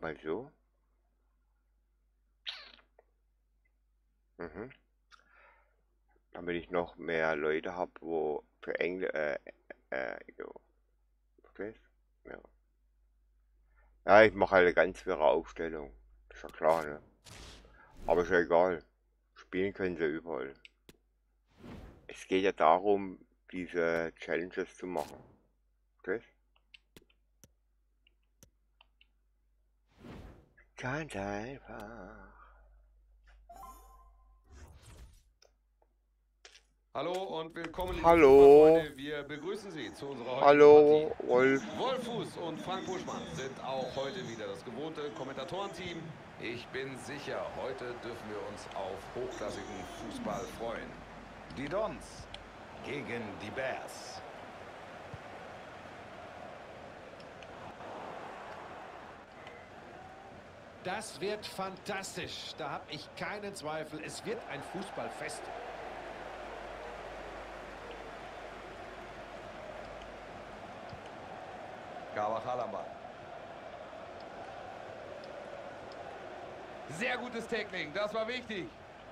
[SPEAKER 1] mal so. Mhm. Damit ich noch mehr Leute habe, wo für Englisch, äh, äh, jo. Okay. Ja. Ja, ich mache halt eine ganz wirre Aufstellung. Ist ja klar, ne? Aber ist ja egal. Spielen können sie überall. Es geht ja darum, diese Challenges zu machen. Okay? Ganz einfach.
[SPEAKER 2] Hallo und willkommen, liebe
[SPEAKER 1] Hallo.
[SPEAKER 2] Fußballfreunde. Wir begrüßen Sie zu unserer heutigen
[SPEAKER 1] Hallo,
[SPEAKER 2] Partie.
[SPEAKER 1] Wolf.
[SPEAKER 2] Wolfuß und Frank Buschmann sind auch heute wieder das gewohnte Kommentatorenteam. Ich bin sicher, heute dürfen wir uns auf hochklassigen Fußball freuen. Die Dons gegen die Bears.
[SPEAKER 3] Das wird fantastisch. Da habe ich keinen Zweifel. Es wird ein Fußballfest.
[SPEAKER 2] Carvajal am Ball. Sehr gutes Tackling, das war wichtig.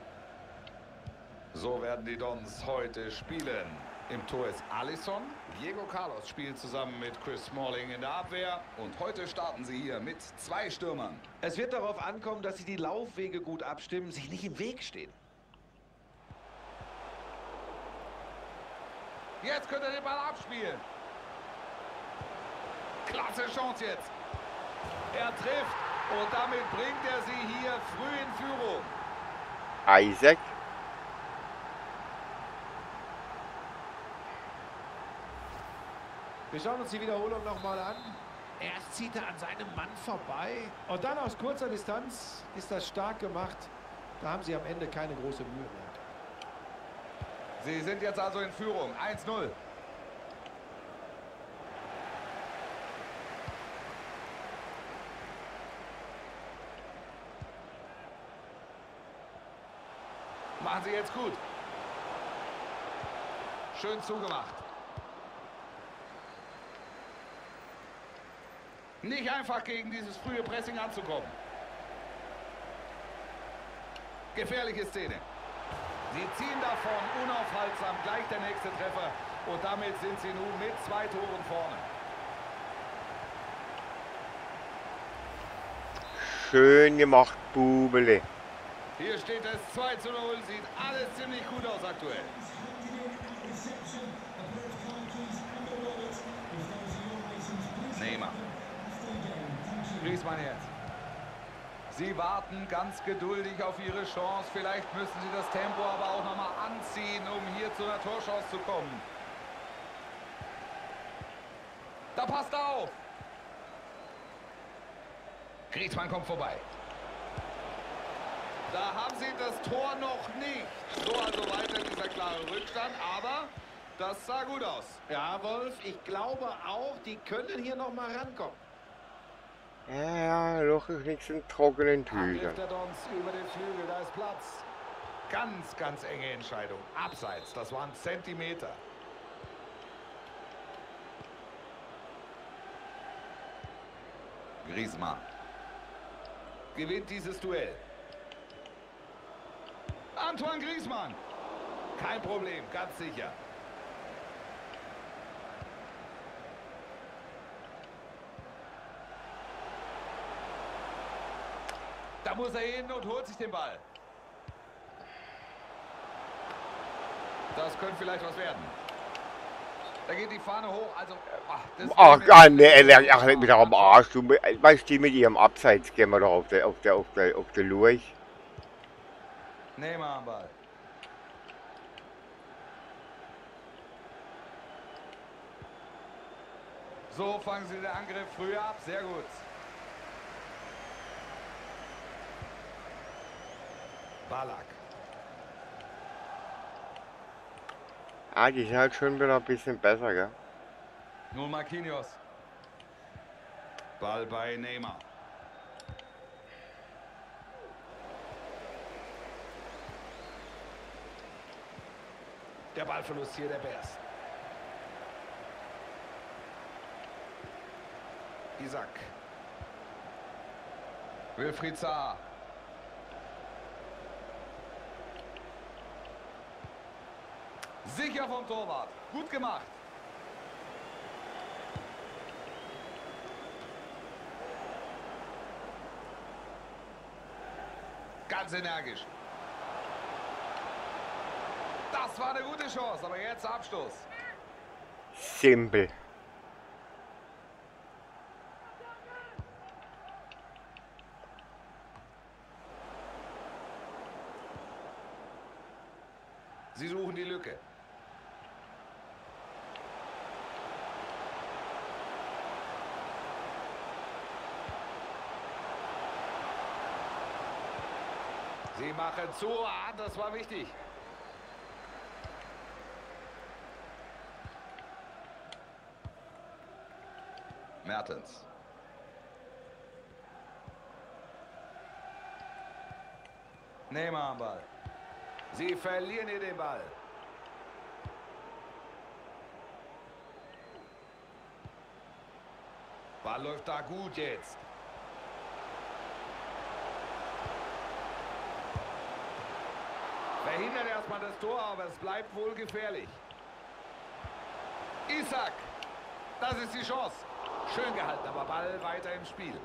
[SPEAKER 2] So werden die Dons heute spielen. Im Tor ist Alisson. Diego Carlos spielt zusammen mit Chris Smalling in der Abwehr. Und heute starten sie hier mit zwei Stürmern.
[SPEAKER 3] Es wird darauf ankommen, dass sie die Laufwege gut abstimmen, sich nicht im Weg stehen.
[SPEAKER 2] Jetzt könnte er den Ball abspielen. Klasse Chance jetzt. Er trifft und damit bringt er sie hier früh in Führung.
[SPEAKER 1] Isaac.
[SPEAKER 3] Wir schauen uns die Wiederholung nochmal an. Erst zieht er an seinem Mann vorbei. Und dann aus kurzer Distanz ist das stark gemacht. Da haben sie am Ende keine große Mühe mehr.
[SPEAKER 2] Sie sind jetzt also in Führung. eins null. Machen sie jetzt gut. Schön zugemacht. Nicht einfach gegen dieses frühe Pressing anzukommen. Gefährliche Szene. Sie ziehen davon unaufhaltsam, gleich der nächste Treffer. Und damit sind sie nun mit zwei Toren vorne.
[SPEAKER 1] Schön gemacht, Bubele.
[SPEAKER 2] Hier steht es zwei zu null. Sieht alles ziemlich gut aus aktuell. Neymar. Griezmann jetzt. Sie warten ganz geduldig auf ihre Chance. Vielleicht müssen sie das Tempo aber auch noch mal anziehen, um hier zu einer Torchance zu kommen. Da passt er auf. Griezmann kommt vorbei. Da haben sie das Tor noch nicht. So, also weiter dieser klare Rückstand, aber das sah gut aus.
[SPEAKER 3] Ja, Wolf, ich glaube auch, die können hier noch mal rankommen.
[SPEAKER 1] Ja, ja, noch ist nichts in trockenen
[SPEAKER 2] Angriff
[SPEAKER 1] Tüchern.
[SPEAKER 2] der Dons über den Flügel, da ist Platz. Ganz, ganz enge Entscheidung. Abseits, das waren Zentimeter. Griezmann gewinnt dieses Duell. Antoine Griezmann. Kein Problem, ganz sicher. Da muss er hin und holt sich den Ball. Das könnte vielleicht was werden. Da geht die Fahne hoch, also... Ach, das
[SPEAKER 1] Ach, ah, ne, ach, leg mich doch am Arsch. Du, weißt du, die mit ihrem Abseits gehen wir doch auf der, auf der, auf der, auf der Lurch.
[SPEAKER 2] Neymar am Ball. So fangen sie den Angriff früher ab, sehr gut. Ballack.
[SPEAKER 1] Ah, die sind halt schon wieder ein bisschen besser, gell?
[SPEAKER 2] Nun Marquinhos. Ball bei Neymar. Der Ballverlust hier der Bears. Isaac. Wilfried Zaha. Sicher vom Torwart. Gut gemacht. Ganz energisch. Das war eine gute Chance, aber jetzt Abstoß.
[SPEAKER 1] Simpel.
[SPEAKER 2] Sie suchen die Lücke. Sie machen zu. Ah, das war wichtig. Mertens. Neymar am Ball. Sie verlieren hier den Ball. Ball läuft da gut jetzt. Verhindert erstmal das Tor, aber es bleibt wohl gefährlich. Isak. Das ist die Chance. Schön gehalten, aber Ball weiter im Spiel.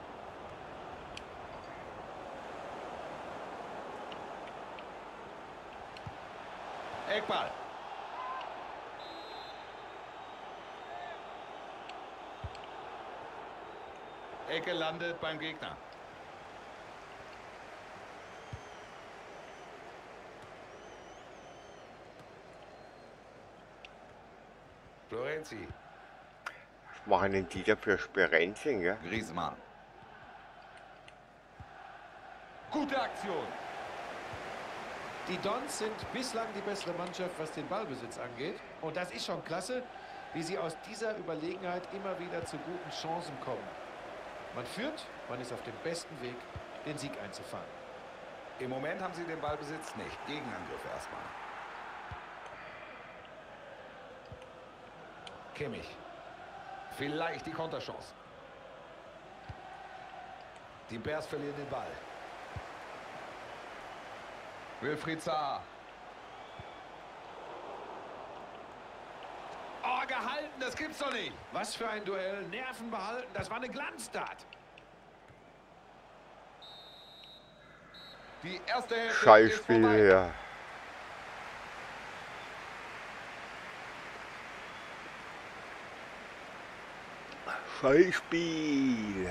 [SPEAKER 2] Eckball. Ecke landet beim Gegner. Florenzi.
[SPEAKER 1] Was machen denn die da für Sperenzchen, ja?
[SPEAKER 2] Griezmann. Gute Aktion.
[SPEAKER 3] Die Dons sind bislang die bessere Mannschaft, was den Ballbesitz angeht. Und das ist schon klasse, wie sie aus dieser Überlegenheit immer wieder zu guten Chancen kommen. Man führt, man ist auf dem besten Weg, den Sieg einzufahren.
[SPEAKER 2] Im Moment haben sie den Ballbesitz nicht. Gegenangriff erstmal. Kimmich. Vielleicht die Konterchance. Die Bears verlieren den Ball. Wilfried Zaha. Oh, gehalten, das gibt's doch nicht.
[SPEAKER 3] Was für ein Duell, Nerven behalten, das war eine Glanztat.
[SPEAKER 2] Die erste Hälfte ist
[SPEAKER 1] Scheißspiel,
[SPEAKER 2] vorbei.
[SPEAKER 1] ja. Scheißspiel.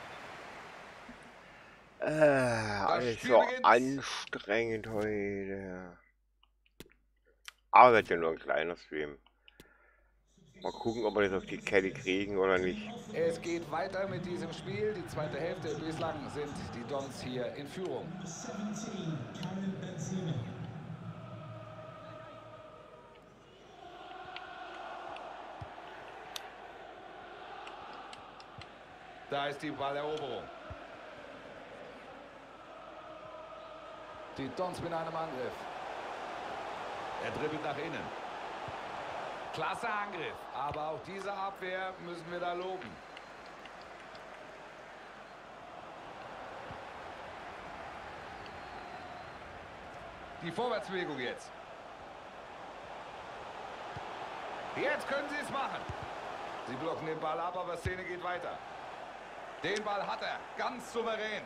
[SPEAKER 1] Äh, alles
[SPEAKER 2] Spiel
[SPEAKER 1] so
[SPEAKER 2] beginnt.
[SPEAKER 1] anstrengend heute. Aber wird ja nur ein kleiner Stream. Mal gucken, ob wir das auf die Kette kriegen oder nicht.
[SPEAKER 2] Es geht weiter mit diesem Spiel. Die zweite Hälfte. Bislang sind die Dons hier in Führung. Da ist die Balleroberung. Die Dons mit einem Angriff. Er dribbelt nach innen. Klasse Angriff. Aber auch diese Abwehr müssen wir da loben. Die Vorwärtsbewegung jetzt. Jetzt können sie es machen. Sie blocken den Ball ab, aber Szene geht weiter. Den Ball hat er. Ganz souverän.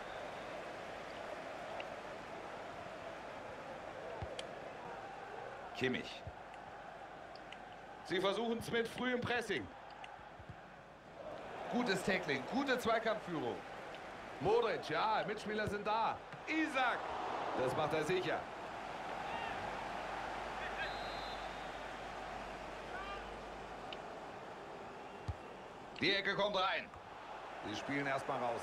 [SPEAKER 2] Kimmich. Sie versuchen es mit frühem Pressing. Gutes Tackling, gute Zweikampfführung. Modric, ja, Mitspieler sind da. Isak, das macht er sicher. Die Ecke kommt rein. Sie spielen erstmal raus.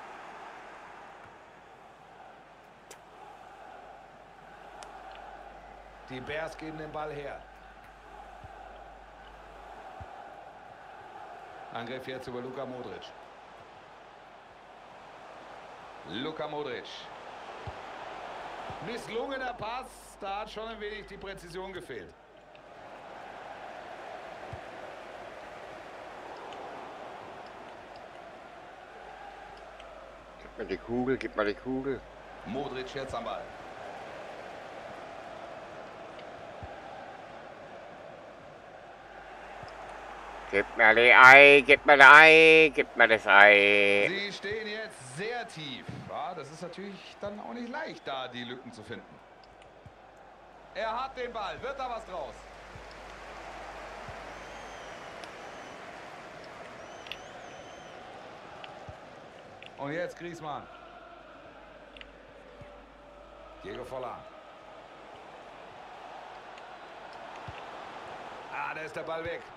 [SPEAKER 2] Die Bears geben den Ball her. Angriff jetzt über Luka Modric. Luka Modric. Misslungener Pass. Da hat schon ein wenig die Präzision gefehlt.
[SPEAKER 1] Gib mir die Kugel, gib mir die Kugel.
[SPEAKER 2] Modric jetzt am Ball.
[SPEAKER 1] Gib mir die Ei, gib mir das Ei, gib mir das Ei.
[SPEAKER 2] Sie stehen jetzt sehr tief. Ja, das ist natürlich dann auch nicht leicht, da die Lücken zu finden. Er hat den Ball. Wird da was draus? Und jetzt Griezmann. Diego Forlan. Ah, da ist der Ball weg.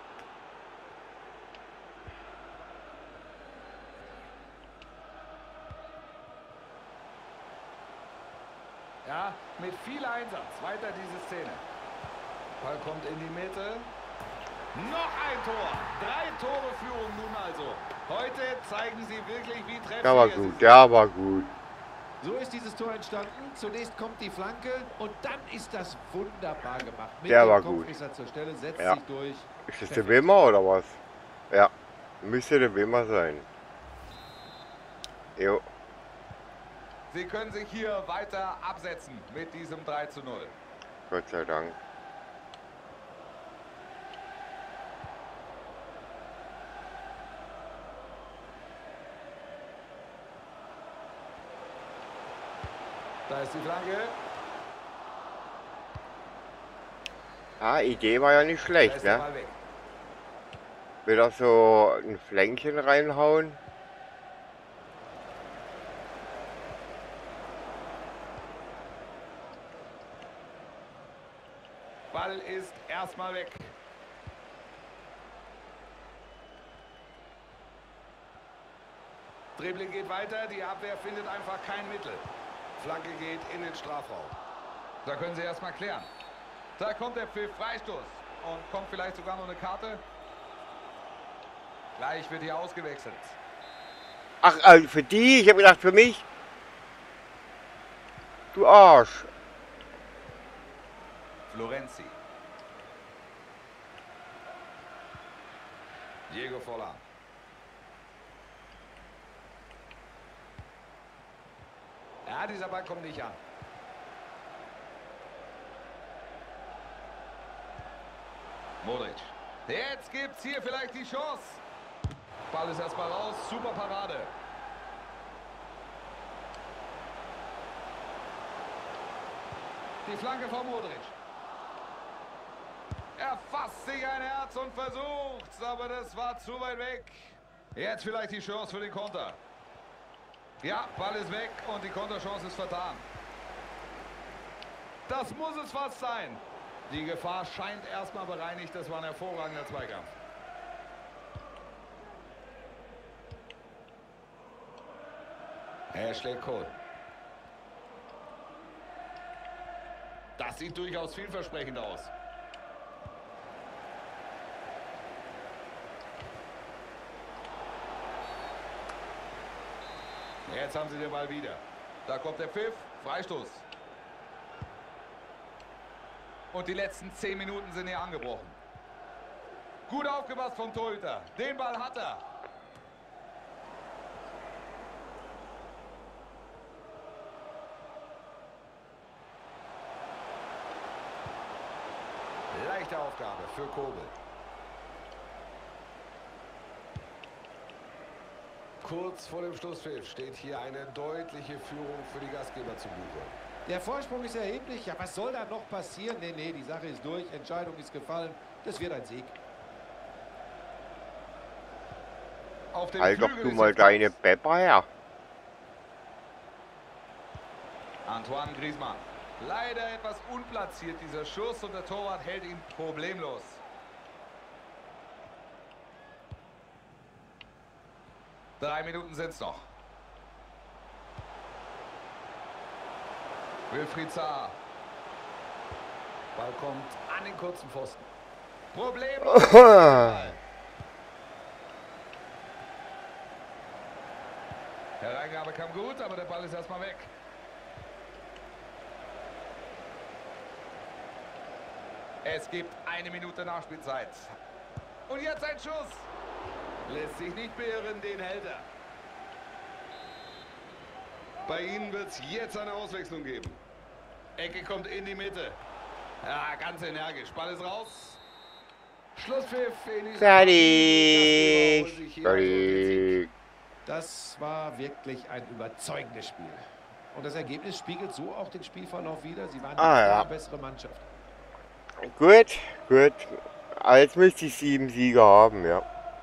[SPEAKER 2] Ja, mit viel Einsatz. Weiter diese Szene. Ball kommt in die Mitte. Noch ein Tor. Drei Tore Führung nun also. Heute zeigen sie wirklich, wie treffsicher
[SPEAKER 1] Der war
[SPEAKER 2] sie
[SPEAKER 1] gut,
[SPEAKER 2] sind.
[SPEAKER 1] der war gut.
[SPEAKER 3] So ist dieses Tor entstanden. Zunächst kommt die Flanke und dann ist das wunderbar gemacht. Mit
[SPEAKER 1] Der
[SPEAKER 3] dem
[SPEAKER 1] war
[SPEAKER 3] Kopf
[SPEAKER 1] gut.
[SPEAKER 3] ist er zur Stelle, setzt
[SPEAKER 1] Ja.
[SPEAKER 3] sich durch.
[SPEAKER 1] Ist das der Wimmer oder was? Ja, müsste der Wimmer sein. Jo,
[SPEAKER 2] Sie können sich hier weiter absetzen mit diesem drei zu null.
[SPEAKER 1] Gott sei Dank.
[SPEAKER 2] Da ist die Flanke.
[SPEAKER 1] Ah, Idee war ja nicht
[SPEAKER 2] Da
[SPEAKER 1] schlecht,
[SPEAKER 2] ist der
[SPEAKER 1] ne?
[SPEAKER 2] Ball weg.
[SPEAKER 1] Wieder so ein Flänkchen reinhauen.
[SPEAKER 2] Ball ist erstmal weg. Dribbling geht weiter, die Abwehr findet einfach kein Mittel. Flanke geht in den Strafraum. Da können sie erstmal klären. Da kommt der Pfiff, Freistoß. Und kommt vielleicht sogar noch eine Karte. Gleich wird hier ausgewechselt.
[SPEAKER 1] Ach, also für die? Ich habe gedacht für mich. Du Arsch.
[SPEAKER 2] Florenzi. Diego Forlan. Ja, dieser Ball kommt nicht an. Modric. Jetzt gibt's hier vielleicht die Chance. Ball ist erstmal raus. Super Parade. Die Flanke von Modric. Er fasst sich ein Herz und versucht's, aber das war zu weit weg. Jetzt vielleicht die Chance für den Konter. Ja, Ball ist weg und die Konterchance ist vertan. Das muss es fast sein. Die Gefahr scheint erstmal bereinigt. Das war ein hervorragender Zweikampf. Ashley Cole. Das sieht durchaus vielversprechend aus. Jetzt haben sie den Ball wieder. Da kommt der Pfiff. Freistoß. Und die letzten zehn Minuten sind hier angebrochen. Gut aufgepasst vom Torhüter. Den Ball hat er. Leichte Aufgabe für Kobel. Kurz vor dem Schlusspfiff steht hier eine deutliche Führung für die Gastgeber zu Buche.
[SPEAKER 3] Der Vorsprung ist erheblich. Ja, was soll da noch passieren? Nee, nee, die Sache ist durch. Entscheidung ist gefallen. Das wird ein Sieg.
[SPEAKER 2] Auf dem
[SPEAKER 1] Halt doch
[SPEAKER 2] Flügel
[SPEAKER 1] du
[SPEAKER 2] ist
[SPEAKER 1] mal
[SPEAKER 2] jetzt
[SPEAKER 1] deine
[SPEAKER 2] Platz.
[SPEAKER 1] Pepper her.
[SPEAKER 2] Antoine Griezmann. Leider etwas unplatziert dieser Schuss und der Torwart hält ihn problemlos. Drei Minuten sind es noch. Wilfried Zaha. Ball kommt an den kurzen Pfosten. Problemlos. Hereingabe kam gut, aber der Ball ist erstmal weg. Es gibt eine Minute Nachspielzeit. Und jetzt ein Schuss. Lässt sich nicht beirren, den hält er. Bei ihnen wird es jetzt eine Auswechslung geben. Ecke kommt in die Mitte. Ja, ganz energisch. Ball ist raus. Schlusspfiff in die
[SPEAKER 1] Fertig.
[SPEAKER 2] Fertig.
[SPEAKER 3] Das war wirklich ein überzeugendes Spiel. Und das Ergebnis spiegelt so auch den Spielverlauf wider. Sie waren die
[SPEAKER 1] Ah,
[SPEAKER 3] klar
[SPEAKER 1] ja.
[SPEAKER 3] bessere Mannschaft.
[SPEAKER 1] Gut, gut. Jetzt müsste ich sieben Siege haben, ja.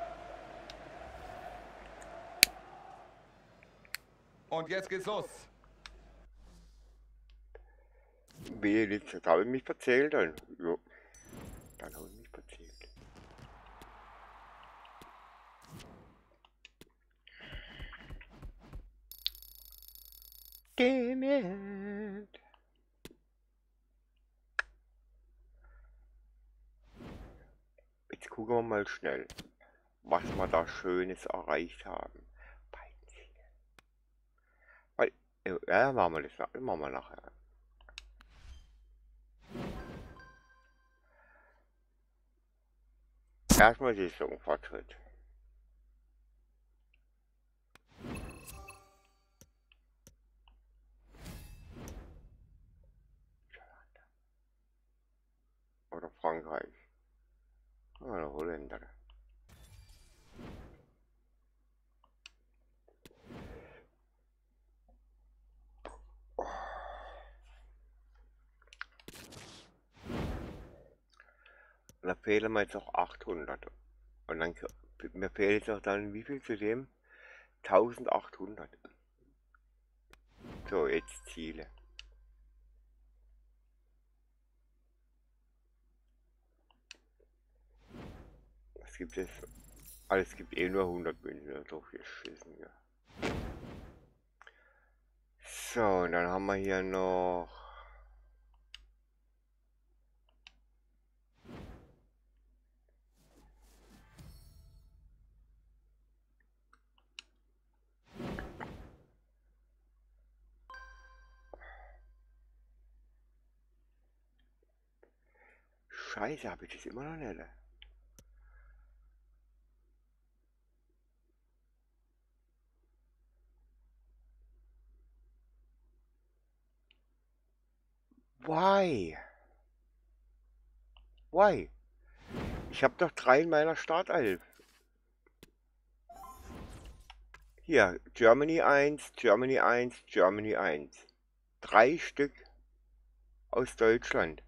[SPEAKER 2] Und jetzt geht's los.
[SPEAKER 1] Wie, jetzt habe ich mich verzählt dann. Jo. Dann habe ich mich verzählt. Damn it. Jetzt gucken wir mal schnell, was wir da Schönes erreicht haben. Beiden Siege. Weil, ja, machen wir das nach- machen wir nachher. Erstmal Saisonfortschritt. Oder Frankreich. Oder Holländer. Und da fehlen mir jetzt auch achthundert. Und dann, mir fehlt jetzt auch dann, wie viel zu dem? eintausendachthundert. So, jetzt Ziele. Was gibt es? Alles gibt eh nur hundert Münzen, doch geschissen, ja. So, und dann haben wir hier noch Scheiße, habe ich das immer noch nicht. Why? Why? Ich habe doch drei in meiner Startelf. Hier, Germany eins, Germany eins, Germany eins. Drei Stück aus Deutschland.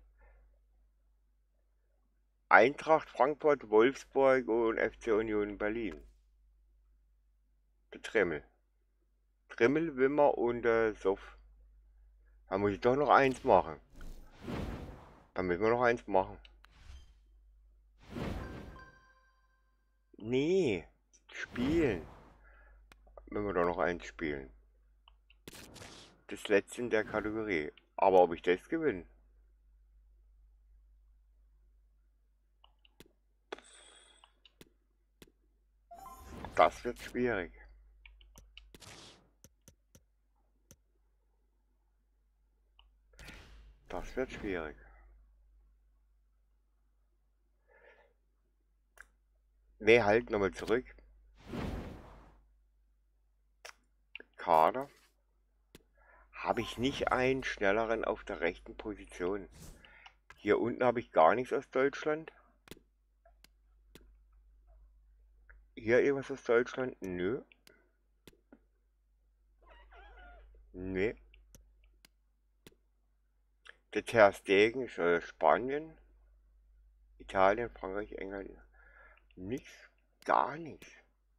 [SPEAKER 1] Eintracht Frankfurt, Wolfsburg und F C Union Berlin. Der Trimmel. Trimmel, Wimmer und äh, Soff. Da muss ich doch noch eins machen. Da müssen wir noch eins machen. Nee, spielen. Müssen wir doch noch eins spielen. Das letzte in der Kategorie. Aber ob ich das gewinne? Das wird schwierig. Das wird schwierig. Ne, halt nochmal zurück. Kader. Habe ich nicht einen schnelleren auf der rechten Position. Hier unten habe ich gar nichts aus Deutschland. Hier irgendwas aus Deutschland? Nö. Nee. Der Ter Stegen ist äh, Spanien, Italien, Frankreich, England. Nichts, gar nichts.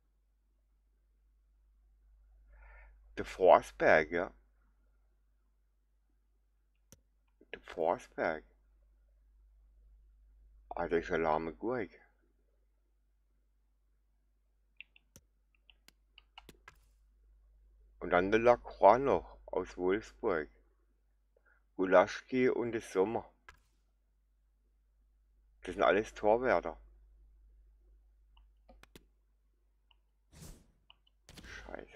[SPEAKER 1] Der Forsberg, ja. Der Forsberg. Ah, das ist eine lahme Gurke. Und dann der Lacroix noch aus Wolfsburg. Gulaschki und das Sommer. Das sind alles Torwärter. Scheiße.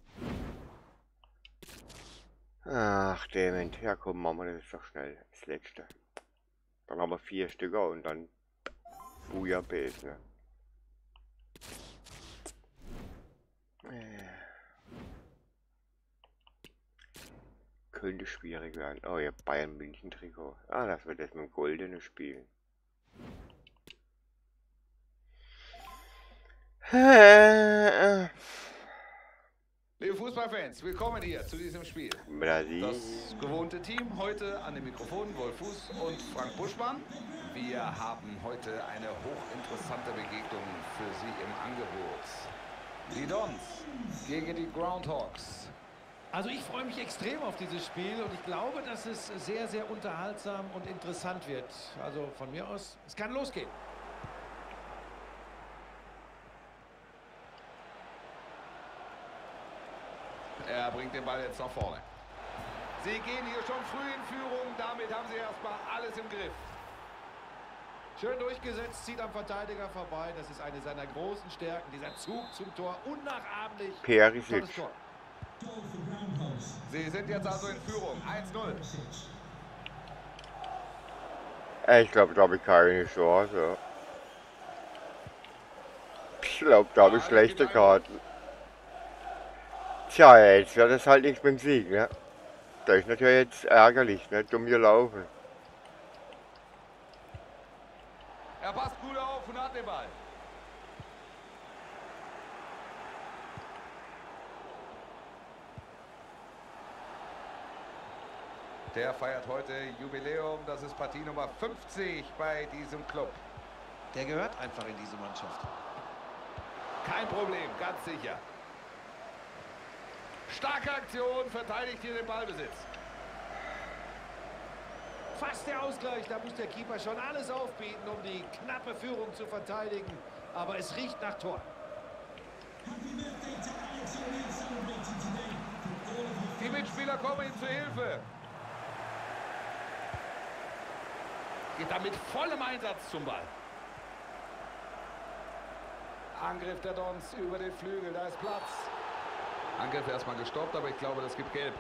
[SPEAKER 1] Ach, dement. Ja, komm, machen wir das doch schnell. Das letzte. Dann haben wir vier Stücker und dann Bouillabaisse, ne? könnte schwierig werden. Oh ja, Bayern München Trikot. Ah, das wird jetzt mit dem goldenen Spiel.
[SPEAKER 2] Liebe Fußballfans, willkommen hier zu diesem Spiel.
[SPEAKER 1] Brasil.
[SPEAKER 2] Das gewohnte Team heute an den Mikrofonen Wolf Fuß und Frank Buschmann. Wir haben heute eine hochinteressante Begegnung für Sie im Angebot. Die Dons gegen die Groundhogs.
[SPEAKER 3] Also ich freue mich extrem auf dieses Spiel und ich glaube, dass es sehr, sehr unterhaltsam und interessant wird. Also von mir aus, es kann losgehen.
[SPEAKER 2] Er bringt den Ball jetzt nach vorne. Sie gehen hier schon früh in Führung, damit haben sie erstmal alles im Griff.
[SPEAKER 3] Schön durchgesetzt, zieht am Verteidiger vorbei. Das ist eine seiner großen Stärken. Dieser Zug zum Tor, unnachahmlich.
[SPEAKER 1] Perisic.
[SPEAKER 3] Tolles Tor.
[SPEAKER 2] Sie sind jetzt also in Führung, eins null.
[SPEAKER 1] Ich glaube, da habe ich keine Chance. Ich glaube, da habe ich schlechte Karten. Tja, jetzt wird es halt nicht mit dem Sieg, ne? Das ist natürlich jetzt ärgerlich, ne? Dumm gelaufen.
[SPEAKER 2] Er passt gut auf und hat den Ball. Der feiert heute Jubiläum, das ist Partie Nummer fünfzig bei diesem Club.
[SPEAKER 3] Der gehört einfach in diese Mannschaft.
[SPEAKER 2] Kein Problem, ganz sicher. Starke Aktion, verteidigt hier den Ballbesitz.
[SPEAKER 3] Fast der Ausgleich, da muss der Keeper schon alles aufbieten, um die knappe Führung zu verteidigen. Aber es riecht nach Tor.
[SPEAKER 2] Die Mitspieler kommen ihm zu Hilfe. Geht da mit vollem Einsatz zum Ball. Angriff der Dons über den Flügel, da ist Platz. Angriff erstmal gestoppt, aber ich glaube, das gibt Gelb.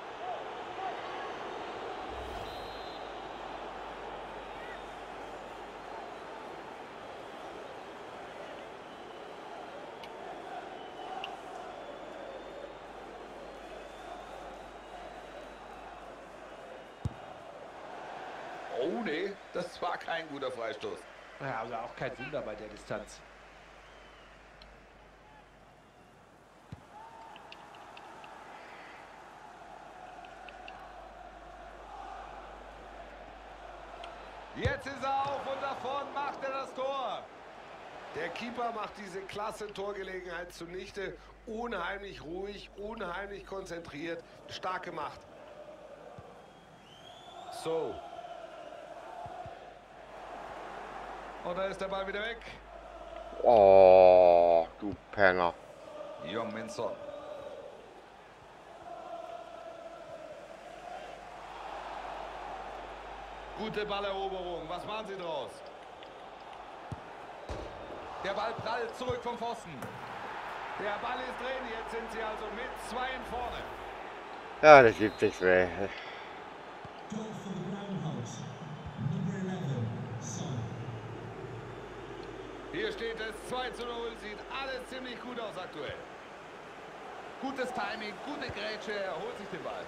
[SPEAKER 2] Oh nee, das war kein guter Freistoß.
[SPEAKER 3] Ja, also auch kein Wunder bei der Distanz.
[SPEAKER 2] Jetzt ist er auf und davon macht er das Tor. Der Keeper macht diese klasse Torgelegenheit zunichte. Unheimlich ruhig, unheimlich konzentriert. Stark gemacht. So. Und da ist der Ball wieder weg.
[SPEAKER 1] Oh, du Penner.
[SPEAKER 2] Heung-min Son. Gute Balleroberung. Was machen Sie draus? Der Ball prallt zurück vom Pfosten. Der Ball ist drin. Jetzt sind sie also mit zwei in vorne.
[SPEAKER 1] Ja, das gibt sich weh.
[SPEAKER 2] Hier steht es zwei zu null. Sieht alles ziemlich gut aus aktuell. Gutes Timing, gute Grätsche. Er holt sich den Ball.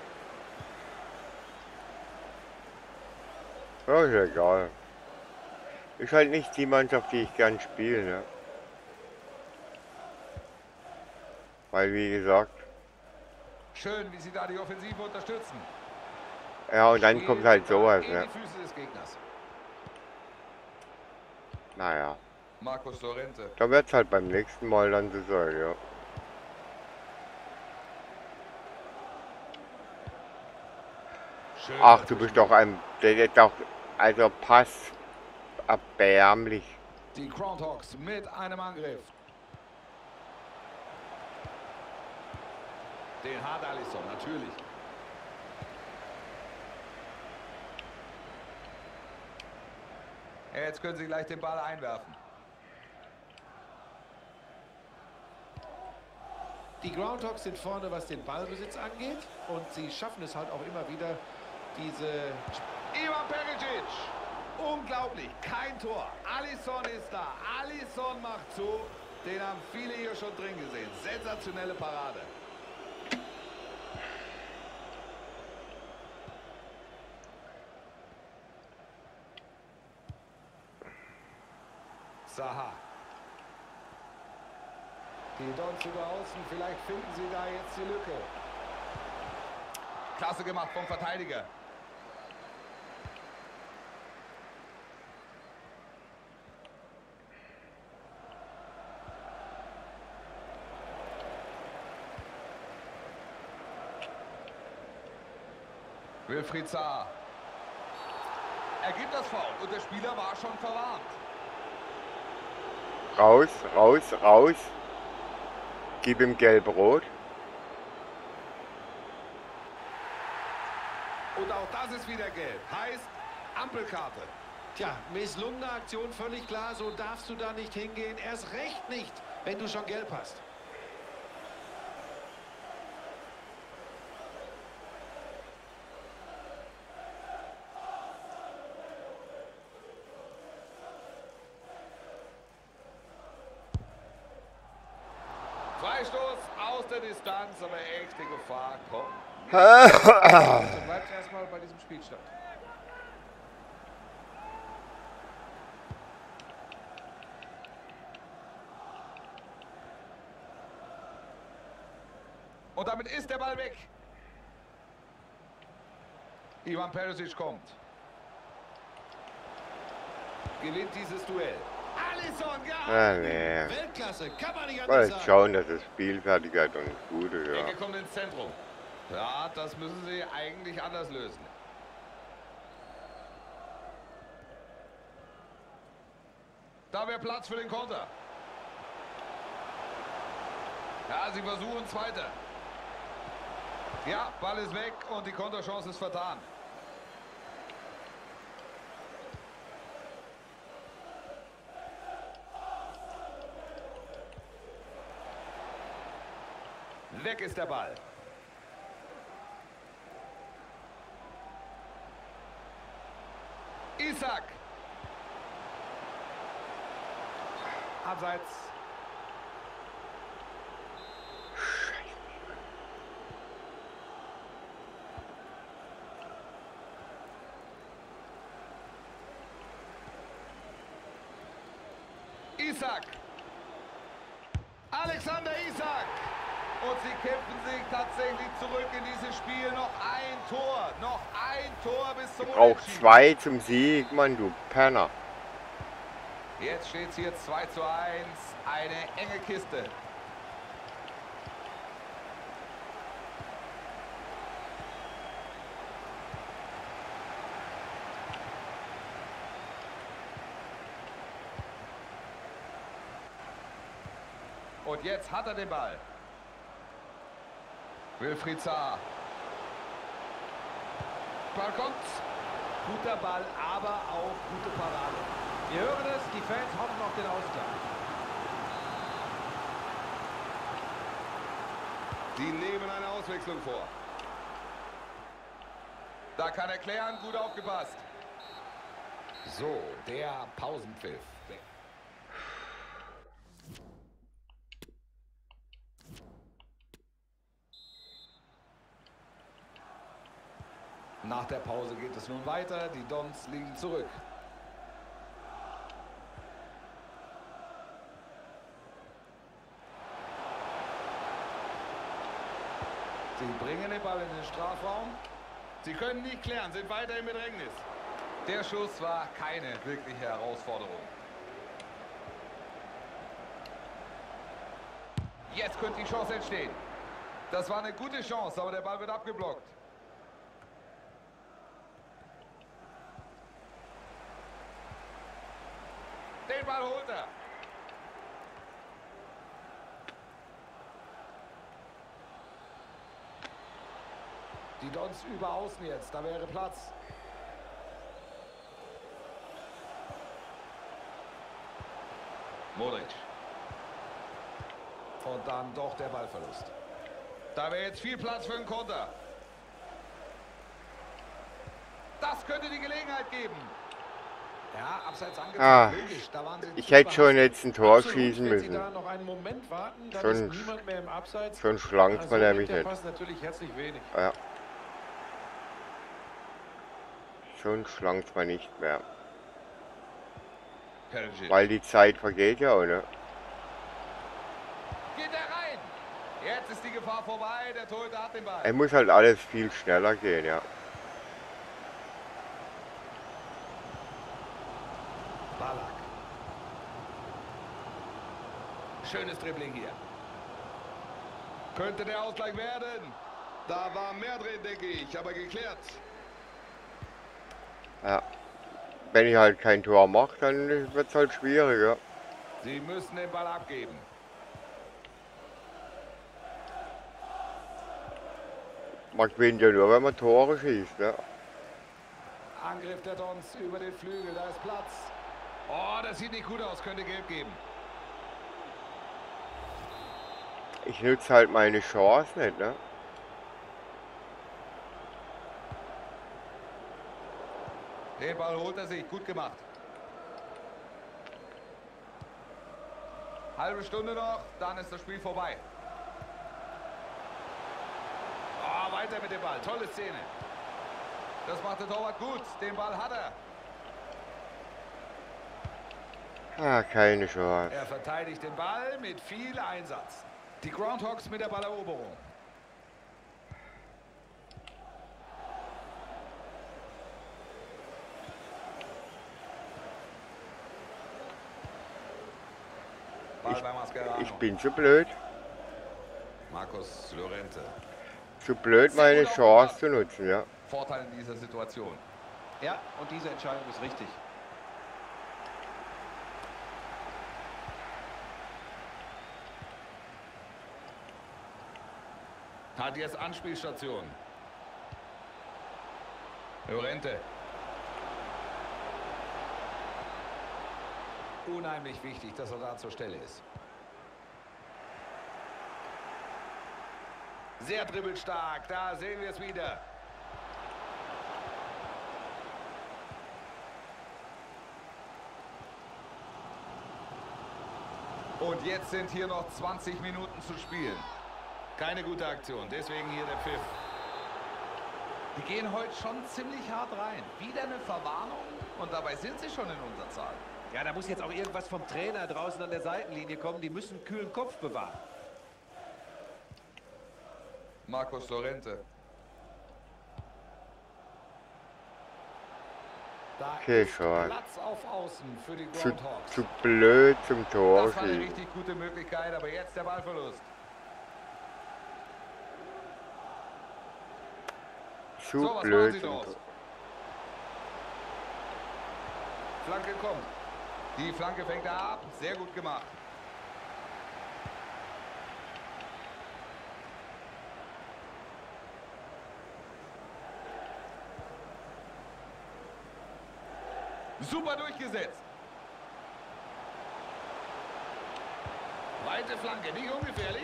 [SPEAKER 1] Ja, ist egal. Ist halt nicht die Mannschaft, die ich gern spiele, ne? Weil, wie gesagt...
[SPEAKER 2] Schön, wie sie da die Offensive unterstützen.
[SPEAKER 1] Ja, und dann kommt halt sowas,
[SPEAKER 2] in
[SPEAKER 1] ne?
[SPEAKER 2] die Füße des Gegners.
[SPEAKER 1] Naja.
[SPEAKER 2] Marcus Llorente.
[SPEAKER 1] Da wird's halt beim nächsten Mal dann so sein, ja.
[SPEAKER 2] Schön
[SPEAKER 1] Ach, du bist doch ein... Der ist doch... Also, Pass... Erbärmlich.
[SPEAKER 2] Die Groundhogs mit einem Angriff. Den hat Alisson, natürlich. Jetzt können sie gleich den Ball einwerfen.
[SPEAKER 3] Die Groundhogs sind vorne, was den Ballbesitz angeht. Und sie schaffen es halt auch immer wieder, diese...
[SPEAKER 2] Ivan Perisic. Unglaublich, kein Tor. Alisson ist da. Alisson macht zu. Den haben viele hier schon drin gesehen. Sensationelle Parade. Zaha.
[SPEAKER 3] Die Dons über außen, vielleicht finden sie da jetzt die Lücke.
[SPEAKER 2] Klasse gemacht vom Verteidiger. Wilfried Zaha. Er gibt das Foul und der Spieler war schon verwarnt.
[SPEAKER 1] Raus, raus, raus. Gib ihm gelb-rot.
[SPEAKER 2] Und auch das ist wieder gelb. Heißt Ampelkarte.
[SPEAKER 3] Tja, misslungene Aktion, völlig klar. So darfst du da nicht hingehen. Erst recht nicht, wenn du schon gelb hast.
[SPEAKER 2] Freistoß aus der Distanz, aber echte Gefahr kommt.
[SPEAKER 3] Also bleibt erstmal bei diesem Spielstand.
[SPEAKER 2] Und damit ist der Ball weg. Ivan Perisic kommt. Gewinnt dieses Duell. Alisson,
[SPEAKER 1] Ah,
[SPEAKER 2] gehalten.
[SPEAKER 1] nee.
[SPEAKER 3] Weltklasse, kann man nicht
[SPEAKER 1] Mal
[SPEAKER 3] anders sagen.
[SPEAKER 1] schauen, dass das Spiel fertig hat und gut ist, ja.
[SPEAKER 2] Ecke kommt ins Zentrum. Ja, das müssen sie eigentlich anders lösen. Da wäre Platz für den Konter. Ja, sie versuchen es weiter. Ja, Ball ist weg und die Konterchance ist vertan. Weg ist der Ball. Isak. Abseits. Isak. Alexander Isak. Und sie kämpfen sich tatsächlich zurück in dieses Spiel. Noch ein Tor. Noch ein Tor bis zum
[SPEAKER 1] Braucht
[SPEAKER 2] Unentschieden.
[SPEAKER 1] zwei zum Sieg, Mann, du Penner.
[SPEAKER 2] Jetzt steht es hier zwei zu eins. Eine enge Kiste. Und jetzt hat er den Ball. Wilfried Zaha. Ball kommt.
[SPEAKER 3] Guter Ball, aber auch gute Parade. Wir hören es, die Fans hoffen auf den Ausgleich.
[SPEAKER 2] Die nehmen eine Auswechslung vor. Da kann er klären, gut aufgepasst. So, der Pausenpfiff. Nach der Pause geht es nun weiter. Die Dons liegen zurück. Sie bringen den Ball in den Strafraum. Sie können nicht klären, sind weiter im Bedrängnis. Der Schuss war keine wirkliche Herausforderung. Jetzt könnte die Chance entstehen. Das war eine gute Chance, aber der Ball wird abgeblockt. Den Ball holt er. Die Dons über außen jetzt, da wäre Platz. Modric. Und dann doch der Ballverlust. Da wäre jetzt viel Platz für einen Konter. Das könnte die Gelegenheit geben. Ja, abseits angezeigt.
[SPEAKER 1] Ah,
[SPEAKER 2] Logisch, da waren sie
[SPEAKER 1] ich
[SPEAKER 2] zu
[SPEAKER 1] hätte schon
[SPEAKER 2] überhastet.
[SPEAKER 1] jetzt ein Tor
[SPEAKER 3] Absolut,
[SPEAKER 1] schießen
[SPEAKER 3] wenn Sie
[SPEAKER 1] müssen.
[SPEAKER 3] da noch einen Moment warten, dann
[SPEAKER 1] Sonst-
[SPEAKER 3] ist niemand mehr im Abseits.
[SPEAKER 1] Sonst langt
[SPEAKER 3] Also
[SPEAKER 1] man
[SPEAKER 3] nimmt
[SPEAKER 1] nämlich
[SPEAKER 3] der
[SPEAKER 1] nicht.
[SPEAKER 3] Pass natürlich herzlich wenig.
[SPEAKER 1] Ja. Sonst langt man nicht mehr.
[SPEAKER 2] Perisic.
[SPEAKER 1] Weil die Zeit vergeht ja auch, ne?
[SPEAKER 2] Geht er rein. Jetzt ist die Gefahr vorbei. Der Torhüter hat den Ball.
[SPEAKER 1] Es muss halt alles viel schneller gehen, ja.
[SPEAKER 2] Ballack. Schönes Dribbling hier. Könnte der Ausgleich werden. Da war mehr drin, denke ich, aber geklärt.
[SPEAKER 1] Ja. Wenn ich halt kein Tor mache, dann wird es halt schwieriger.
[SPEAKER 2] Sie müssen den Ball abgeben.
[SPEAKER 1] Man gewinnt ja nur, wenn man Tore schießt, ne?
[SPEAKER 2] Angriff der Dons über den Flügel, da ist Platz. Oh, das sieht nicht gut aus, könnte Gelb geben.
[SPEAKER 1] Ich nutze halt meine Chance nicht, ne?
[SPEAKER 2] Den Ball holt er sich, gut gemacht. Halbe Stunde noch, dann ist das Spiel vorbei. Oh, weiter mit dem Ball, tolle Szene. Das macht der Torwart gut, den Ball hat er.
[SPEAKER 1] Ah, keine Chance.
[SPEAKER 2] Er verteidigt den Ball mit viel Einsatz. Die Groundhogs mit der Balleroberung. Ball bei Mascherano.
[SPEAKER 1] Ich bin zu blöd.
[SPEAKER 2] Marcos Llorente.
[SPEAKER 1] Zu blöd, meine Chance zu nutzen, ja.
[SPEAKER 2] Vorteil in dieser Situation.
[SPEAKER 3] Ja, und diese Entscheidung ist richtig.
[SPEAKER 2] Hat jetzt Anspielstation. Llorente. Unheimlich wichtig, dass er da zur Stelle ist. Sehr dribbelstark, da sehen wir es wieder. Und jetzt sind hier noch zwanzig Minuten zu spielen. Keine gute Aktion, deswegen hier der Pfiff. Die gehen heute schon ziemlich hart rein. Wieder eine Verwarnung und dabei sind sie schon in Unterzahl.
[SPEAKER 3] Ja, da muss jetzt auch irgendwas vom Trainer draußen an der Seitenlinie kommen. Die müssen einen kühlen Kopf bewahren.
[SPEAKER 2] Marcos Llorente. Da
[SPEAKER 1] Okay,
[SPEAKER 2] ist
[SPEAKER 1] schon.
[SPEAKER 2] Platz auf Außen für die
[SPEAKER 1] Zu,
[SPEAKER 2] Groundhogs.
[SPEAKER 1] zu blöd zum Tor
[SPEAKER 2] Das war eine
[SPEAKER 1] schießen.
[SPEAKER 2] richtig gute Möglichkeit, aber jetzt der Ballverlust.
[SPEAKER 1] Zu
[SPEAKER 2] So, was machen
[SPEAKER 1] blöd
[SPEAKER 2] Sie
[SPEAKER 1] zum
[SPEAKER 2] draus?
[SPEAKER 1] Tor.
[SPEAKER 2] Flanke kommt. Die Flanke fängt er ab. Sehr gut gemacht. Super durchgesetzt. Weite Flanke, nicht ungefährlich.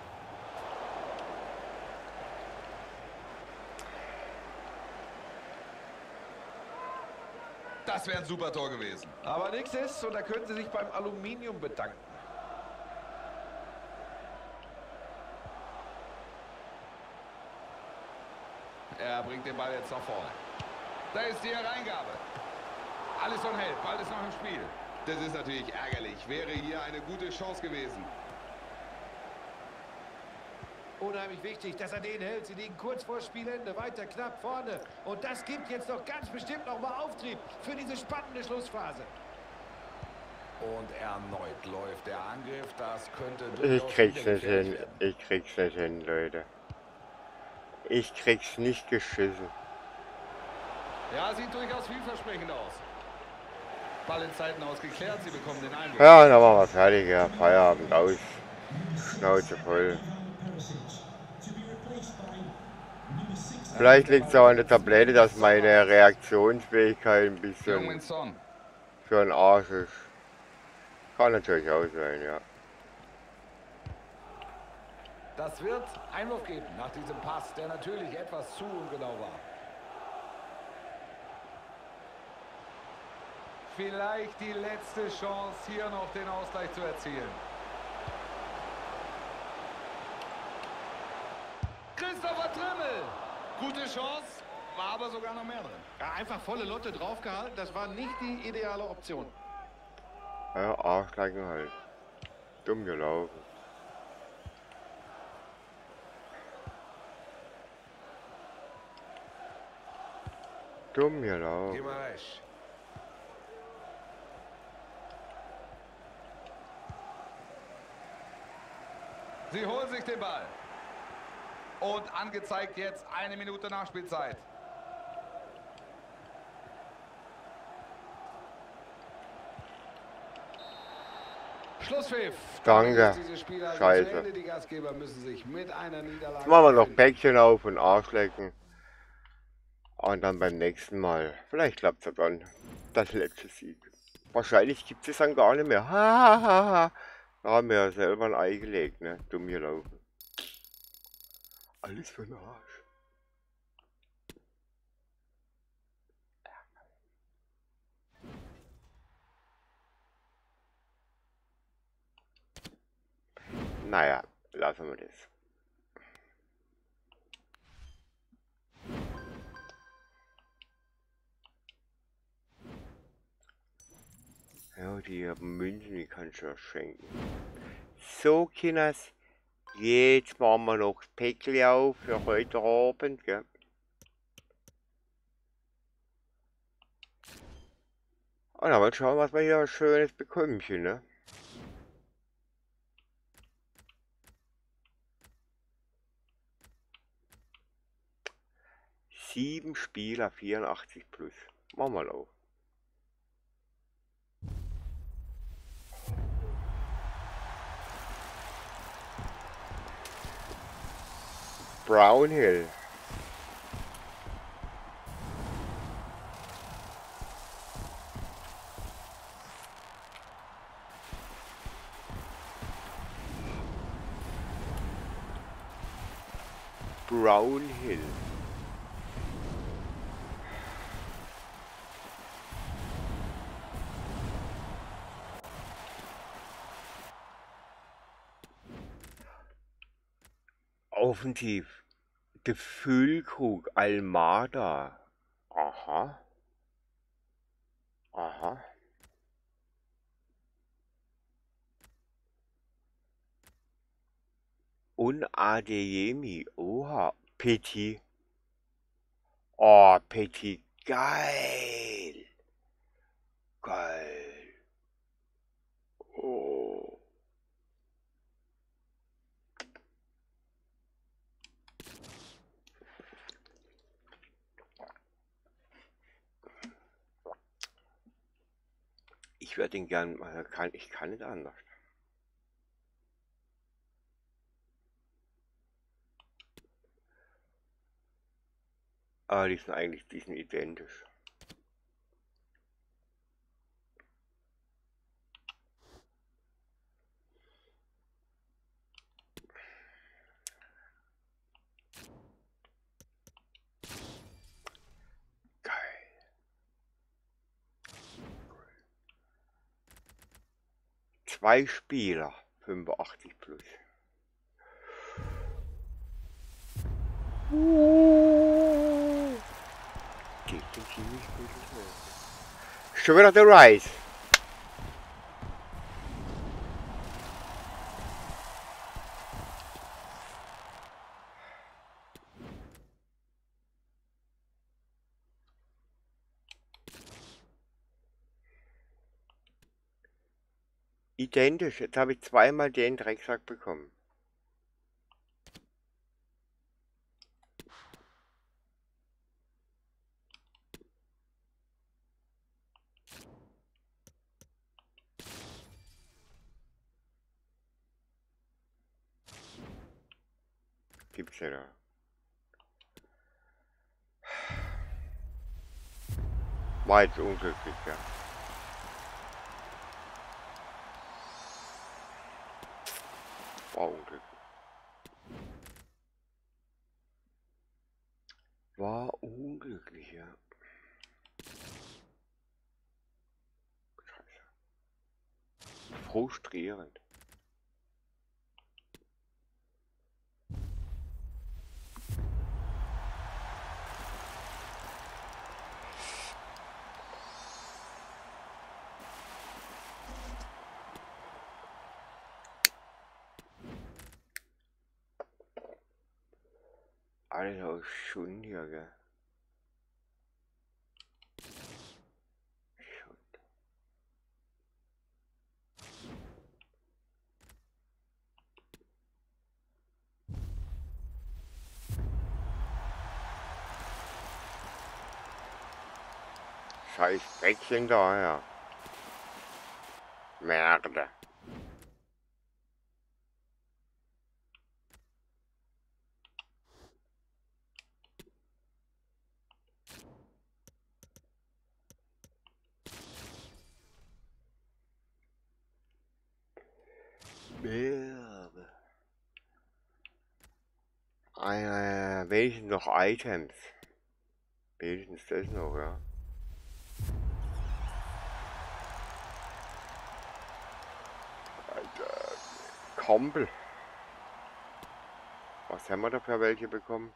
[SPEAKER 2] Das wäre ein super Tor gewesen.
[SPEAKER 3] Aber nichts ist und da können sie sich beim Aluminium bedanken.
[SPEAKER 2] Er bringt den Ball jetzt nach vorne. Da ist die Hereingabe. Alisson hält, Ball ist noch im Spiel. Das ist natürlich ärgerlich. Wäre hier eine gute Chance gewesen.
[SPEAKER 3] Unheimlich wichtig, dass er den hält. Sie liegen kurz vor Spielende, weiter knapp vorne. Und das gibt jetzt doch ganz bestimmt noch mal Auftrieb für diese spannende Schlussphase.
[SPEAKER 2] Und erneut läuft der Angriff. Das könnte
[SPEAKER 1] Ich
[SPEAKER 2] durchaus
[SPEAKER 1] krieg's
[SPEAKER 2] wieder
[SPEAKER 1] nicht
[SPEAKER 2] gefährlich
[SPEAKER 1] hin.
[SPEAKER 2] werden.
[SPEAKER 1] Ich krieg's nicht hin, Leute. Ich krieg's nicht geschissen.
[SPEAKER 2] Ja, sieht durchaus vielversprechend aus. Ball in Zeiten ausgeklärt. Sie bekommen den Einwurf.
[SPEAKER 1] Ja, dann machen wir fertig, ja. Feierabend aus. Schnauze voll. Vielleicht liegt es auch an der Tablette, dass meine Reaktionsfähigkeit ein bisschen
[SPEAKER 2] Heung-min Son.
[SPEAKER 1] für den Arsch ist. Kann natürlich auch sein, ja.
[SPEAKER 2] Das wird Einwurf geben nach diesem Pass, der natürlich etwas zu ungenau war. Vielleicht die letzte Chance, hier noch den Ausgleich zu erzielen. Christopher Trimmel. Gute Chance, war aber sogar noch mehr drin.
[SPEAKER 3] Ja, einfach volle Lotte draufgehalten, das war nicht die ideale Option.
[SPEAKER 1] Ja, Arschlecken halt. Dumm gelaufen. Dumm gelaufen.
[SPEAKER 2] Gimaresch. Sie holen sich den Ball. Und angezeigt jetzt eine Minute Nachspielzeit. Schlusspfiff.
[SPEAKER 1] Danke. Scheiße.
[SPEAKER 2] Die Gastgeber müssen sich mit einer Niederlage.
[SPEAKER 1] Jetzt machen wir noch Päckchen auf und Arschlecken. Und dann beim nächsten Mal. Vielleicht klappt es ja dann. Das letzte Sieg. Wahrscheinlich gibt es dann gar nicht mehr. Ha, ha, ha, ha. Da haben wir ja selber ein Ei gelegt, ne? Dumm gelaufen. Alles für den Arsch. Naja, lassen wir das. Ja, die Münzen, die kannst du ja schenken. So, Kinders, jetzt machen wir noch das Päckchen auf für heute Abend, gell? Und dann mal schauen, was wir hier Schönes bekommen, ne? Sieben Spieler, vierundachtzig plus. Machen wir auf. Brownhill. Brownhill. Offensiv. Der Füllkrug Almada. Aha. Aha. Und Adeyemi. Oha. Petit. Oh, Petit. Geil. Geil. Oh. Ich würde ihn gern, kann, ich kann nicht anders. Aber die sind eigentlich, die sind identisch. Zwei Spieler, fünfundachtzig plus. Geht denn ziemlich gut. Schon wieder der Rice. Identisch, jetzt habe ich zweimal den Drecksack bekommen. Gibt's ja da. War jetzt unglücklich, ja. War unglücklich. War unglücklich, ja. Scheiße. Frustrierend. Alles aus Schund hier, gell. Schund. Scheiß Päckchen da, ja. Merde. Merde. Äh, wenigstens noch Items. Wenigstens das noch, ja. Alter. Kombel. Was haben wir da für welche bekommen?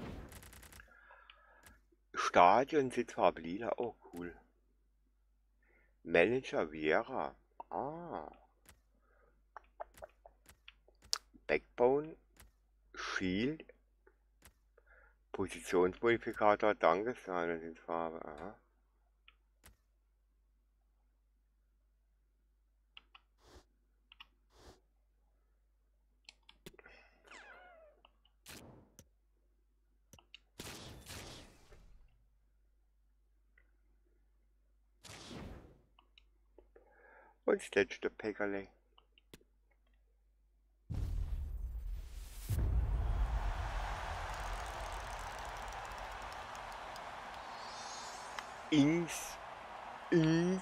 [SPEAKER 1] Stadion Sitzfarbe lila. Oh, cool. Manager Viera. Ah. Backbone. Shield. Positionsmodifikator. Danke. Stadion Sitzfarbe. Aha. Und das letzte Päckerle. Ings. Ings.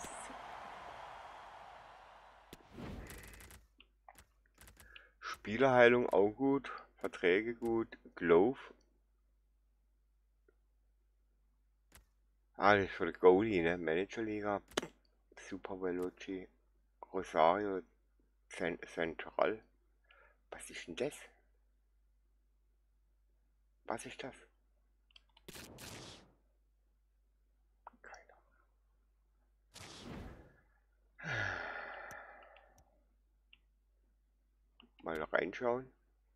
[SPEAKER 1] Spielerheilung auch gut. Verträge gut. Glove. Ah, das ist für die Goalie, ne? Managerliga. Super Veloci. Rosario. Central. Was ist denn das? Was ist das? Keine Ahnung. Mal reinschauen.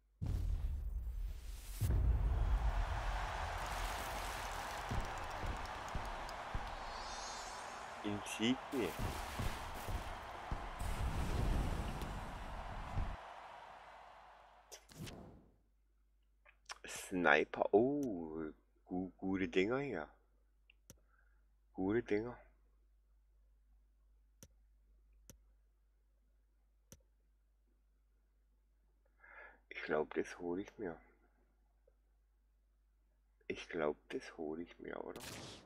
[SPEAKER 1] Insigne. Sniper. Oh, gu gute Dinger hier. Gute Dinger. Ich glaube, das hole ich mir. Ich glaube, das hole ich mir, oder?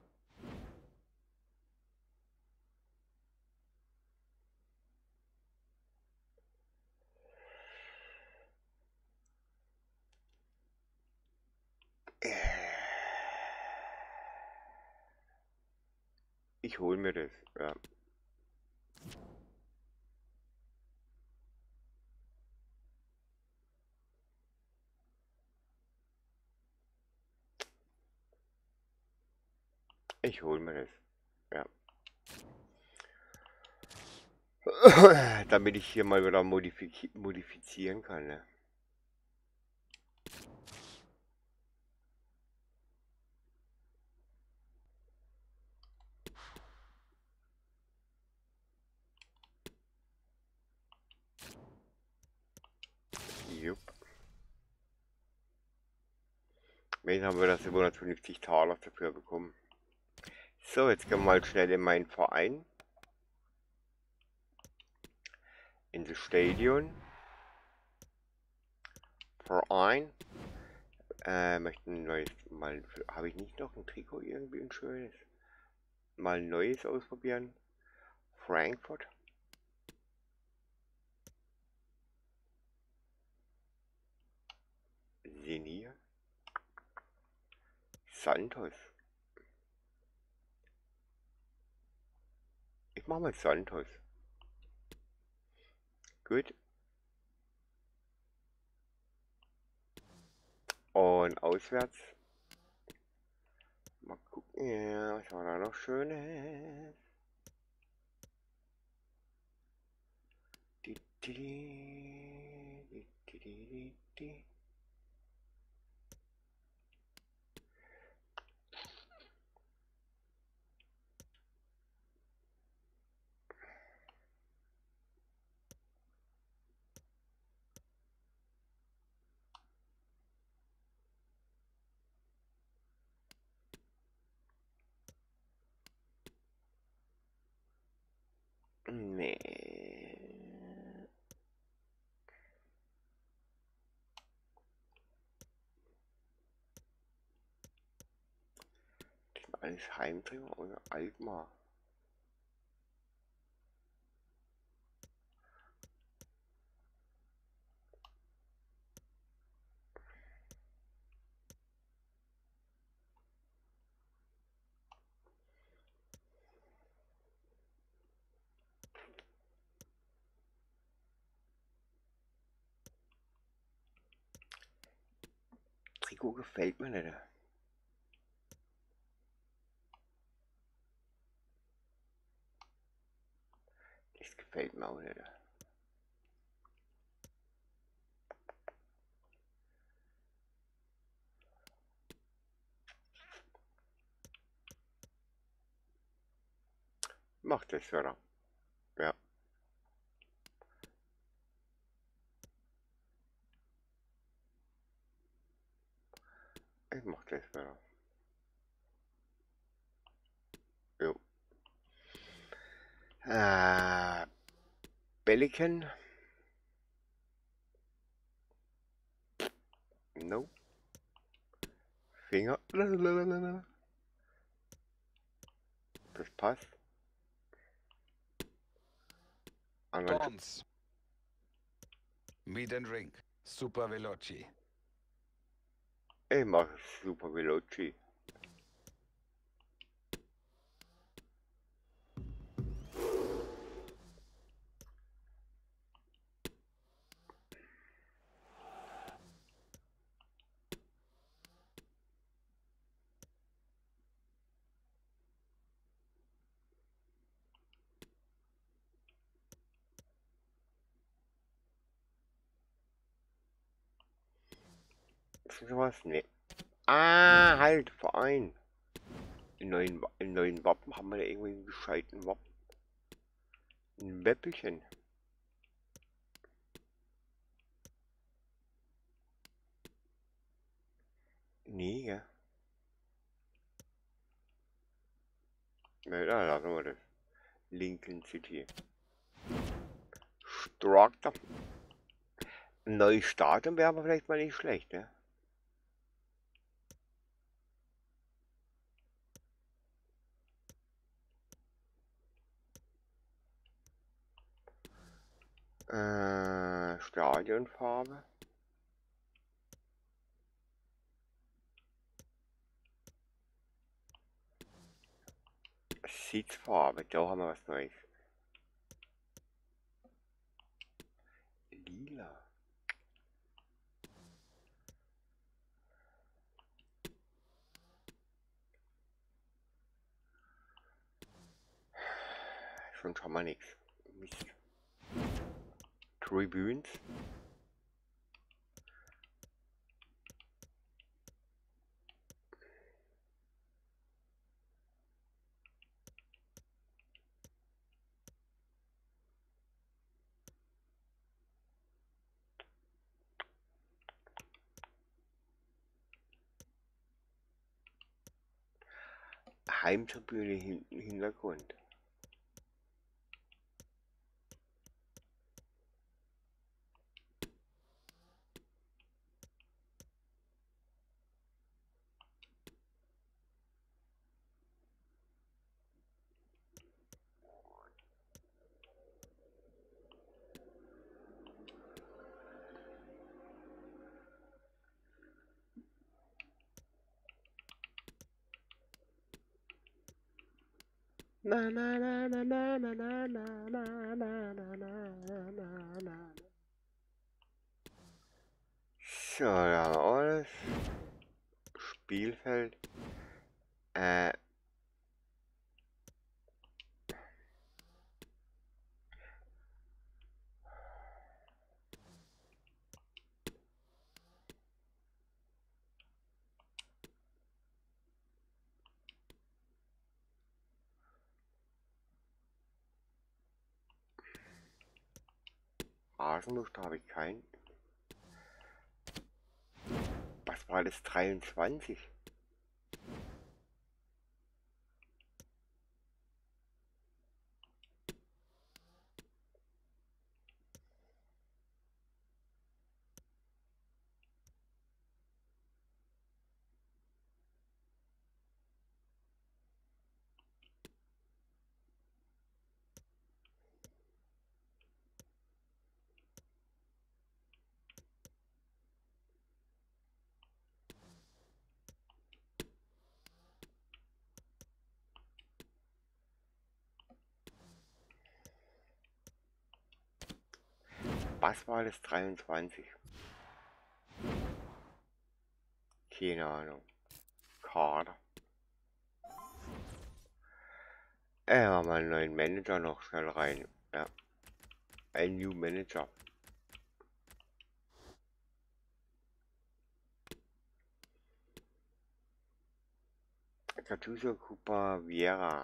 [SPEAKER 1] Ich hole mir das, ja. Ich hole mir das, ja. Damit ich hier mal wieder modifiz modifizieren kann, ne? Jupp. Wen haben wir das siebenhundertfünfzig Taler dafür bekommen? So, jetzt gehen wir mal schnell in meinen Verein. In das Stadion. Verein. Äh, möchten ein neues, mal, habe ich nicht noch ein Trikot irgendwie ein schönes? Mal ein neues ausprobieren. Frankfurt. Senior. Santos. Ich mache mal Santos. Gut. Und auswärts. Mal gucken, ja, was war da noch Schönes? Die, die, die, die, die, die. Nee. Alles Heimträger oder Alkmaar. Trikot gefällt mir nicht. Das gefällt mir auch nicht. Mach das wieder. Ja. Ich mach das wieder. Jo. Äh, Pelican. No. Finger. Lalalala. Das passt. Anderen
[SPEAKER 2] Tons. Meat and Drink. Super Veloci.
[SPEAKER 1] ich mach Super Veloci. Ist das was? Nee. Ah, halt, Verein. Im neuen, im neuen Wappen haben wir da irgendwie einen gescheiten Wappen. Ein Wäppchen. Nee, ja. Na, da lassen wir das. Lincoln City. Structure. Neu starten wäre aber vielleicht mal nicht schlecht, ne? Äh, Stadionfarbe. Sitzfarbe, da haben wir was Neues. Lila. Schon schon mal nichts. Mist. Tribunes. Heimtribüne hin Hintergrund. Na na na na na na na na na na na na na na. So, da haben wir alles. Spielfeld. Äh. Rasenmuster habe ich keinen. Was war das? dreiundzwanzig? Was war das? dreiundzwanzig? Keine Ahnung. Kader. Äh, machen wir einen neuen Manager noch schnell rein. Ja. Ein New Manager. Gattuso, Cooper, Vieira.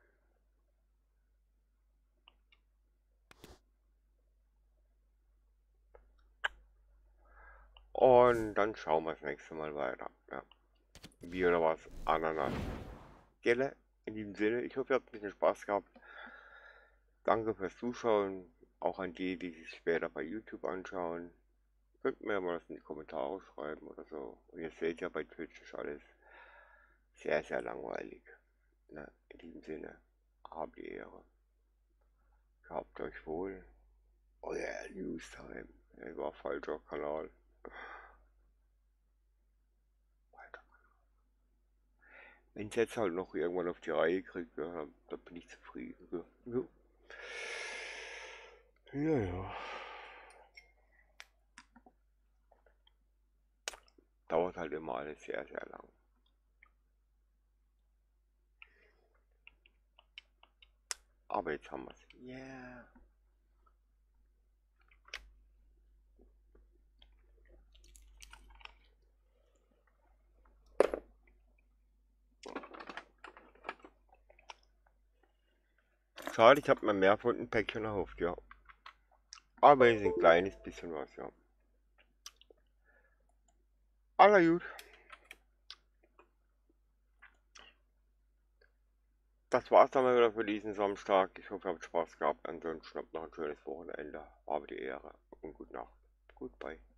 [SPEAKER 1] Und dann schauen wir das nächste Mal weiter. Ja. Wie oder was? Ananas. Gelle, in diesem Sinne, ich hoffe, ihr habt ein bisschen Spaß gehabt. Danke fürs Zuschauen. Auch an die, die sich später bei YouTube anschauen. Könnt mir mal das in die Kommentare schreiben oder so. Und ihr seht ja, bei Twitch ist alles sehr, sehr langweilig. Na, in diesem Sinne, habt die Ehre. Gehabt euch wohl. Euer Newstime. Ja, war falscher Kanal. Wenn ich jetzt halt noch irgendwann auf die Reihe kriege, ja, dann, dann bin ich zufrieden. Ja, ja. ja. Dauert halt immer alles sehr, sehr lang. Aber jetzt haben wir es. Yeah. Schade, ich habe mir mehr von dem Päckchen erhofft, ja. Aber es ist ein kleines bisschen was, ja. Aller gut. Das war's dann mal wieder für diesen Samstag. Ich hoffe, ihr habt Spaß gehabt. Ansonsten habt noch ein schönes Wochenende. Habe die Ehre und gute Nacht. Goodbye.